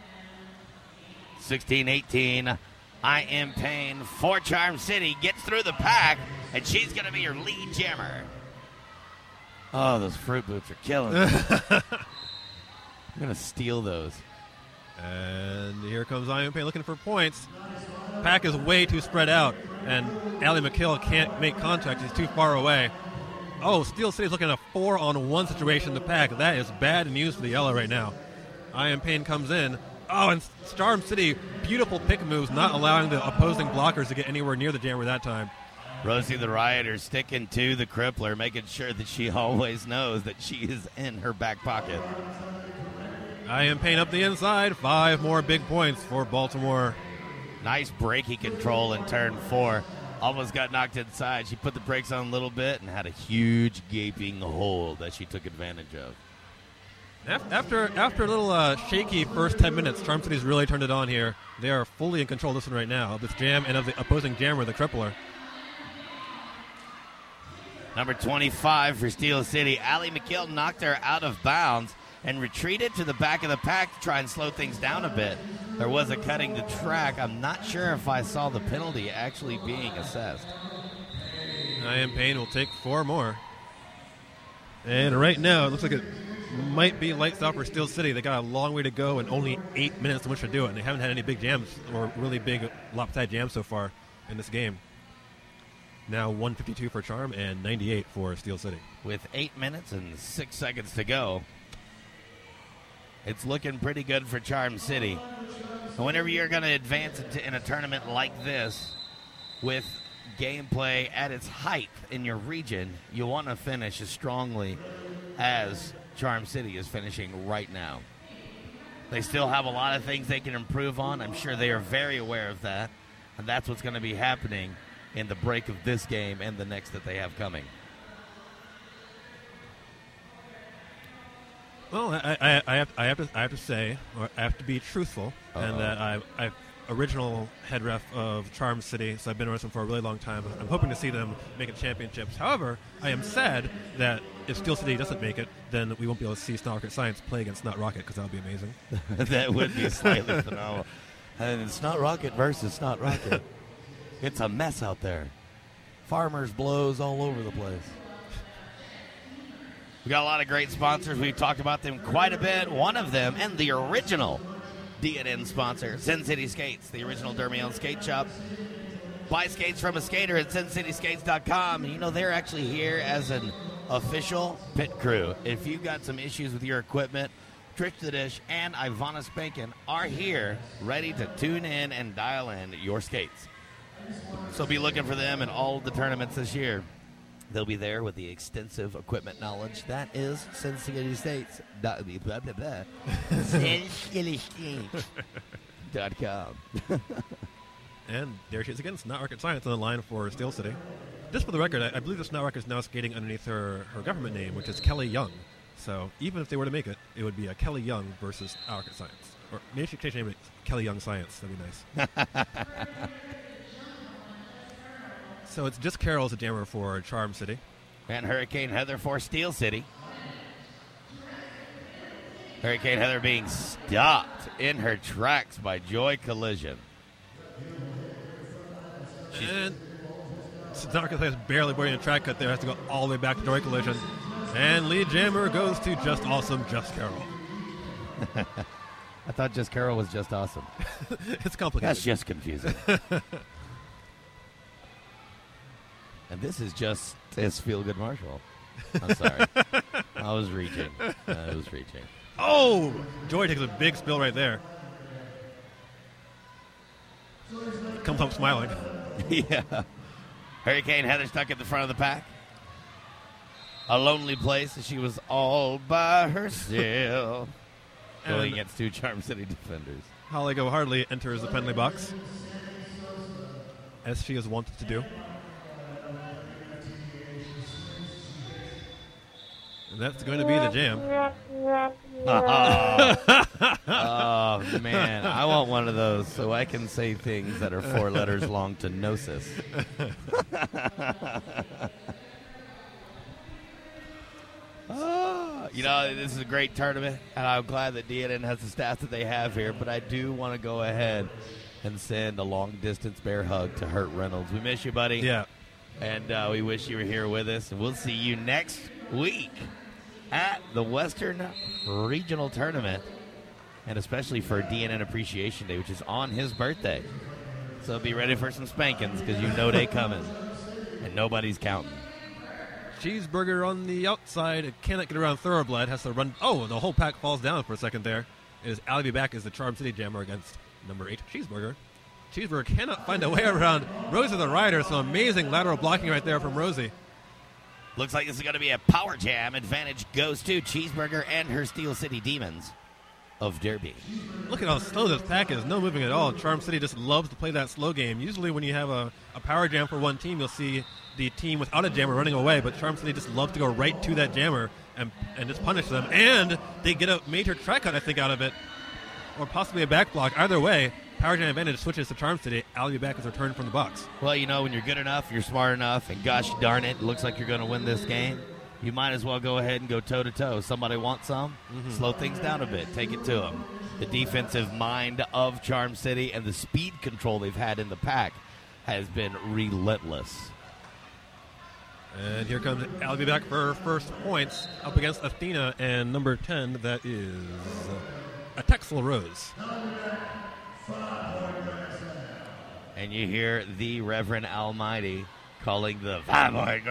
16-18. I Am Pain for Charm City gets through the pack, and she's going to be your lead jammer. Oh, those fruit boots are killing me. I'm going to steal those. And here comes I Am Pain looking for points. Pack is way too spread out, and Allie McKill can't make contact. She's too far away. Oh, Steel City's looking at a 4-on-1 situation in the pack. That is bad news for the yellow right now. I Am Pain comes in. Oh, and Charm City, beautiful pick moves, not allowing the opposing blockers to get anywhere near the jammer that time. Rosie the Rioter sticking to the crippler, making sure that she always knows that she is in her back pocket. I Am Pain up the inside. 5 more big points for Baltimore. Nice braking control in turn 4. Almost got knocked inside. She put the brakes on a little bit and had a huge gaping hole that she took advantage of. After a little shaky first 10 minutes, Charm City's really turned it on here. They are fully in control of this one right now, of this jam and of the opposing jammer, the crippler. Number 25 for Steel City. Allie McKill knocked her out of bounds and retreated to the back of the pack to try and slow things down a bit. There was a cutting the track. I'm not sure if I saw the penalty actually being assessed. I Am Pain will take 4 more. And right now, it looks like it might be lights out for Steel City. They got a long way to go and only 8 minutes in which to do it. And they haven't had any big jams or really big lopsided jams so far in this game. Now 152 for Charm and 98 for Steel City. With 8 minutes and 6 seconds to go, It's looking pretty good for Charm City. And whenever you're going to advance in a tournament like this with gameplay at its height in your region, you want to finish as strongly as Charm City is finishing right now. They still have a lot of things they can improve on. I'm sure they are very aware of that. And that's what's going to be happening in the break of this game and the next that they have coming. Well, I have to say, or I have to be truthful, and that I'm original head ref of Charm City, so I've been with them for a really long time. I'm hoping to see them making championships. However, I am sad that if Steel City doesn't make it, then we won't be able to see Snot Rocket Science play against Snot Rocket, because that would be amazing. That would be slightly phenomenal. And it's Snot Rocket versus Snot Rocket. It's a mess out there. Farmers blows all over the place. We got a lot of great sponsors. We've talked about them quite a bit. One of them, and the original DNN sponsor, Sin City Skates, the original Derby Allen skate shop. Buy skates from a skater at SinCitySkates.com. You know, they're actually here as an official pit crew. If you've got some issues with your equipment, Trish the Dish and Ivana Spankin are here ready to tune in and dial in your skates. So be looking for them in all of the tournaments this year. They'll be there with the extensive equipment knowledge that is SinCitySkates.com. And there she is again, Snot Rocket Science on the line for Steel City. Just for the record, I believe the Snot Rocket is now skating underneath her government name, which is Kelly Young. So even if they were to make it, it would be a Kelly Young versus Snot Rocket Science. Or maybe she could change the name to Kelly Young Science. That'd be nice. So it's just Carol as a jammer for Charm City. And Hurricane Heather for Steel City. Hurricane Heather being stopped in her tracks by Joy Collision. And Snot Rocket is barely boarding a track cut there. Has to go all the way back to Joy Collision. And lead jammer goes to Just Awesome, Just Carol. I thought Just Carol was just awesome. It's complicated. That's just confusing. And this is just as Feel Good Marshall. I'm sorry. I was reaching. Oh! Joy takes a big spill right there. Comes up smiling. Yeah. Hurricane Heather stuck at the front of the pack. A lonely place. She was all by herself. Going against two Charm City defenders. Holly Go Hardly enters the penalty box, as she is wanted to do. And that's going to be the jam. Oh, man. I want one of those so I can say things that are 4 letters long to Gnosis. You know, this is a great tournament, and I'm glad that DNN has the staff that they have here, but I do want to go ahead and send a long-distance bear hug to Hurt Reynolds. We miss you, buddy. Yeah. And we wish you were here with us, and we'll see you next week at the Western Regional Tournament, and especially for DNN Appreciation Day, which is on his birthday. So be ready for some spankings, because you know they coming, and nobody's counting. Cheeseburger on the outside. It cannot get around Thoroughblood. Has to run. Oh, the whole pack falls down for a second there. Is Ally Be Back as the Charm City jammer against number 8, Cheeseburger. Cheeseburger cannot find a way around Rosie the Rider. Some amazing lateral blocking right there from Rosie. Looks like this is going to be a power jam. Advantage goes to Cheeseburger and her Steel City Demons of Derby. Look at how slow this pack is. No moving at all. Charm City just loves to play that slow game. Usually when you have a power jam for one team, you'll see the team without a jammer running away, but Charm City just loves to go right to that jammer and just punish them. And they get a major track cut, I think, out of it, or possibly a back block. Either way, power jam advantage switches to Charm City. Ally Be Back is returned from the box. Well, you know, when you're good enough, you're smart enough, and gosh darn it looks like you're going to win this game, you might as well go ahead and go toe-to-toe. Somebody wants some? Slow things down a bit. Take it to them. The defensive mind of Charm City and the speed control they've had in the pack has been relentless. And here comes Ally Be Back for her first points up against Athena and number 10, that is a Texel Rose. And you hear the Reverend Almighty calling the 5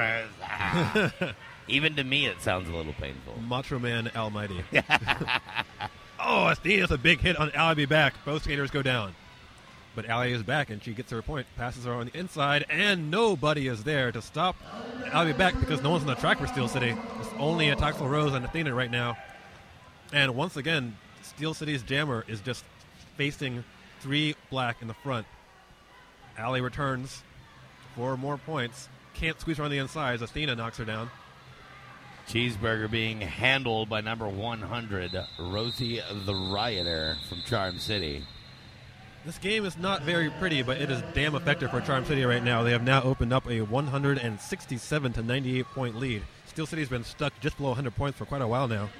girls. Even to me, it sounds a little painful. Macho Man Almighty. Oh, Athena's a big hit on Allie back. Both skaters go down. But Allie is back, and she gets her point, passes her on the inside, and nobody is there to stop Allie back because no one's on the track for Steel City. It's only Taxel Rose and Athena right now. And once again, Steel City's jammer is just facing 3 black in the front. Allie returns for more points. Can't squeeze her on the inside as Athena knocks her down. Cheeseburger being handled by number 100, Rosie the Rioter from Charm City. This game is not very pretty, but it is damn effective for Charm City right now. They have now opened up a 167 to 98 point lead. Steel City's been stuck just below 100 points for quite a while now.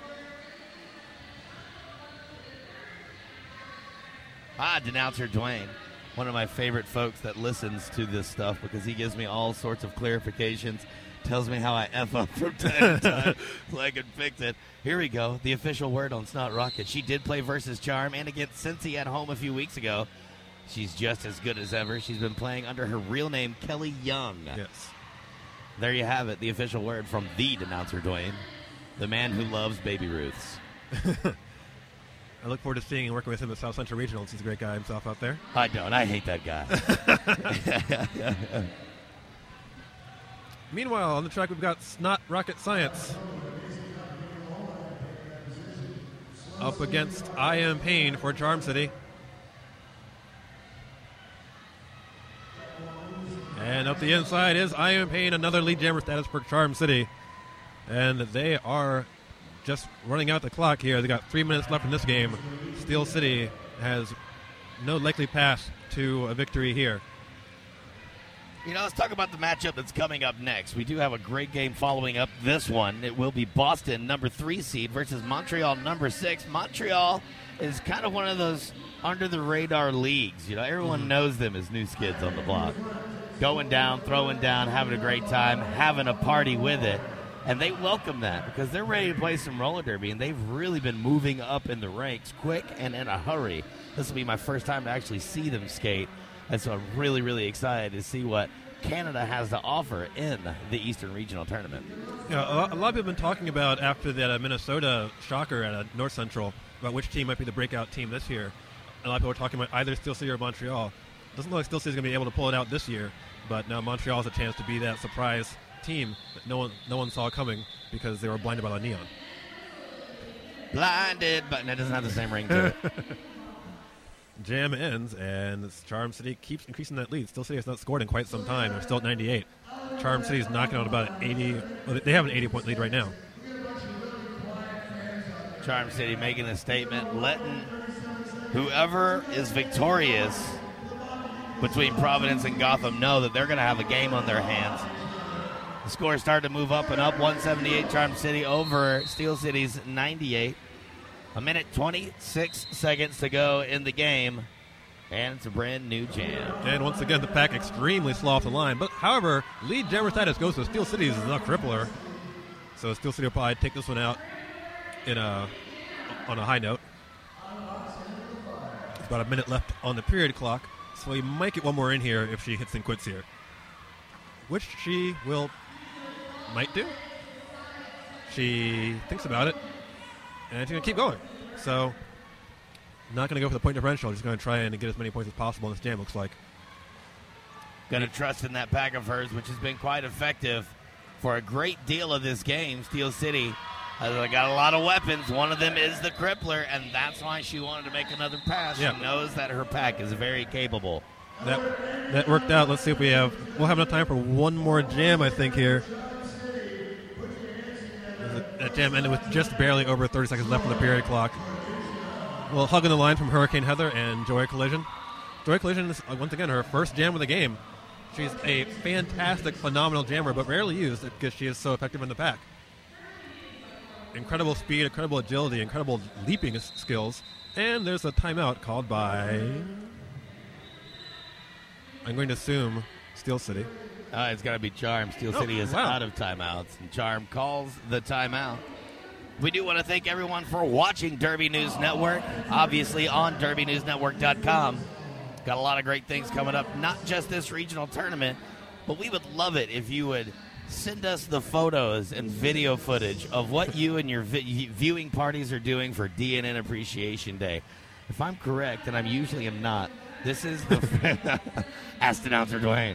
Denouncer Dwayne, one of my favorite folks that listens to this stuff because he gives me all sorts of clarifications, tells me how I F up from time to time so I can fix it. Here we go, the official word on Snot Rocket. She did play versus Charm and against Cincy at home a few weeks ago. She's just as good as ever. She's been playing under her real name, Kelly Young. Yes. There you have it, the official word from the Denouncer Dwayne, the man who loves Baby Ruths. I look forward to seeing and working with him at South Central Regionals. He's a great guy himself out there. I don't. I hate that guy. Meanwhile, on the track, we've got Snot Rocket Science up against I Am Pain for Charm City. And up the inside is I Am Pain, another lead jammer status for Charm City. And they are just running out the clock here. They got 3 minutes left in this game. Steel City has no likely path to a victory here. You know, let's talk about the matchup that's coming up next. We do have a great game following up this one. It will be Boston, number 3 seed, versus Montreal, number 6. Montreal is kind of one of those under-the-radar leagues. You know, everyone knows them as new skids on the block. Going down, throwing down, having a great time, having a party with it. And they welcome that because they're ready to play some roller derby, and they've really been moving up in the ranks quick and in a hurry. This will be my first time to actually see them skate, and so I'm really, really excited to see what Canada has to offer in the Eastern Regional Tournament. Yeah, a lot of people have been talking about after that Minnesota shocker at North Central about which team might be the breakout team this year. A lot of people are talking about either Steel City or Montreal. Doesn't look like Steel City is going to be able to pull it out this year, but now Montreal has a chance to be that surprise team that no one saw coming because they were blinded by the neon. Blinded, but it doesn't have the same ring to it. Jam ends, and Charm City keeps increasing that lead. Steel City has not scored in quite some time. They're still at 98. Charm City is knocking out about 80. Well, they have an 80-point lead right now. Charm City making a statement, letting whoever is victorious between Providence and Gotham know that they're going to have a game on their hands. The score started to move up and up. 178 Charm City over Steel City's 98. A minute 26 seconds to go in the game, and it's a brand new jam. And once again, the pack extremely slow off the line. But however, lead jammer status goes to Steel City's The Crippler. So Steel City will probably take this one out on a high note. There's about a minute left on the period clock, so he might get one more in here if she hits and quits here, which she might do. She thinks about it, and she's going to keep going. So, not going to go for the point differential. Just going to try and get as many points as possible in this jam, looks like. Going to trust in that pack of hers, which has been quite effective for a great deal of this game. Steel City has got a lot of weapons. One of them is the Crippler, and that's why she wanted to make another pass. Yeah. She knows that her pack is very capable. That worked out. Let's see if we'll have enough time for one more jam, I think, here. That jam ended with just barely over 30 seconds left on the period clock. Well, hugging the line from Hurricane Heather and Joy Collision. Joy Collision is, once again, her first jam of the game. She's a fantastic, phenomenal jammer, but rarely used because she is so effective in the pack. Incredible speed, incredible agility, incredible leaping skills. And there's a timeout called by, I'm going to assume, Steel City. It's got to be Charm. Steel City is out of timeouts, and Charm calls the timeout. We do want to thank everyone for watching Derby News Network, obviously on DerbyNewsNetwork.com. Got a lot of great things coming up, not just this regional tournament, but we would love it if you would send us the photos and video footage of what you and your viewing parties are doing for DNN Appreciation Day. If I'm correct, and I'm usually am not, this is the Ask Announcer Dwayne.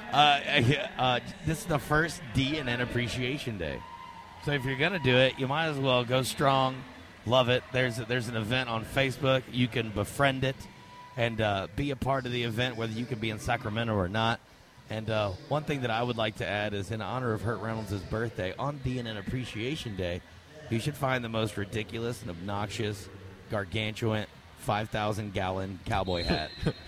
This is the first DNN Appreciation Day. So if you're going to do it, you might as well go strong. Love it. There's an event on Facebook. You can befriend it and be a part of the event, whether you can be in Sacramento or not. And one thing that I would like to add is in honor of Hurt Reynolds' birthday, on DNN Appreciation Day, you should find the most ridiculous and obnoxious, gargantuan, 5,000-gallon cowboy hat.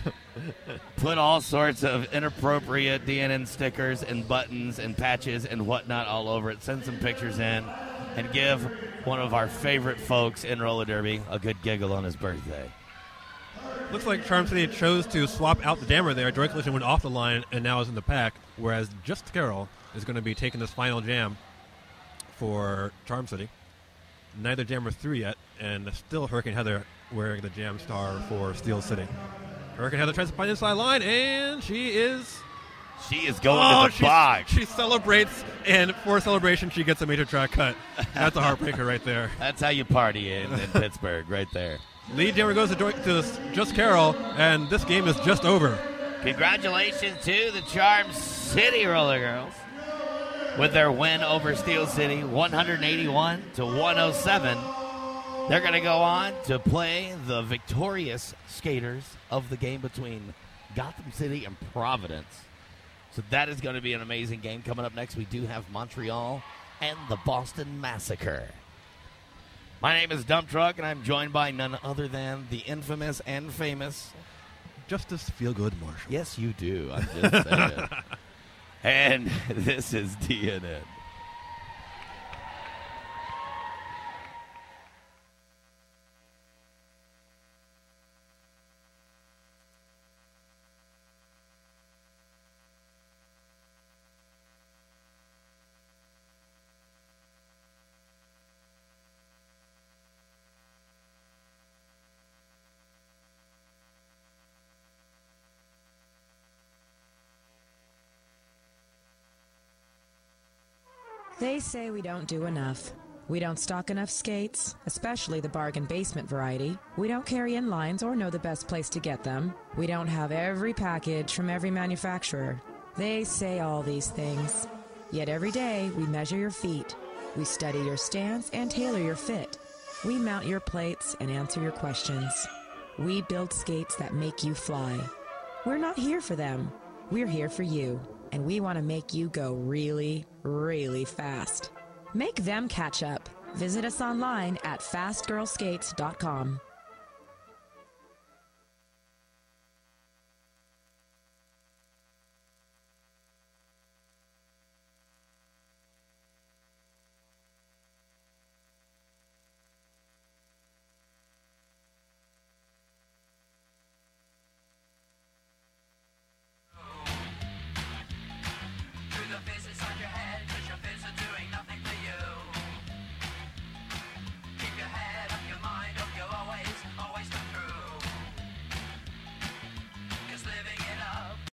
Put all sorts of inappropriate DNN stickers and buttons and patches and whatnot all over it. Send some pictures in and give one of our favorite folks in roller derby a good giggle on his birthday. Looks like Charm City chose to swap out the jammer there. Joy Collision went off the line and now is in the pack, whereas Just Carol is going to be taking this final jam for Charm City. Neither jammer through yet, and still Hurricane Heather wearing the jam star for Steel City. Hurricane Heather tries to find the inside line, and she is going to the box. She celebrates, and for celebration, she gets a major track cut. That's a heartbreaker right there. That's how you party in Pittsburgh, right there. Lead jammer goes to Just Carol, and this game is just over. Congratulations to the Charm City Roller Girls with their win over Steel City, 181 to 107. They're going to go on to play the victorious skaters of the game between Gotham City and Providence. So that is going to be an amazing game. Coming up next, we do have Montreal and the Boston Massacre. My name is Dump Truck, and I'm joined by none other than the infamous and famous Justice Feelgood Marshall. Yes, you do. I'm just saying. And this is DNN. They say we don't do enough. We don't stock enough skates, especially the bargain basement variety. We don't carry inlines or know the best place to get them. We don't have every package from every manufacturer. They say all these things. Yet every day we measure your feet. We study your stance and tailor your fit. We mount your plates and answer your questions. We build skates that make you fly. We're not here for them. We're here for you. And we want to make you go really, really fast. Make them catch up. Visit us online at fastgirlskates.com.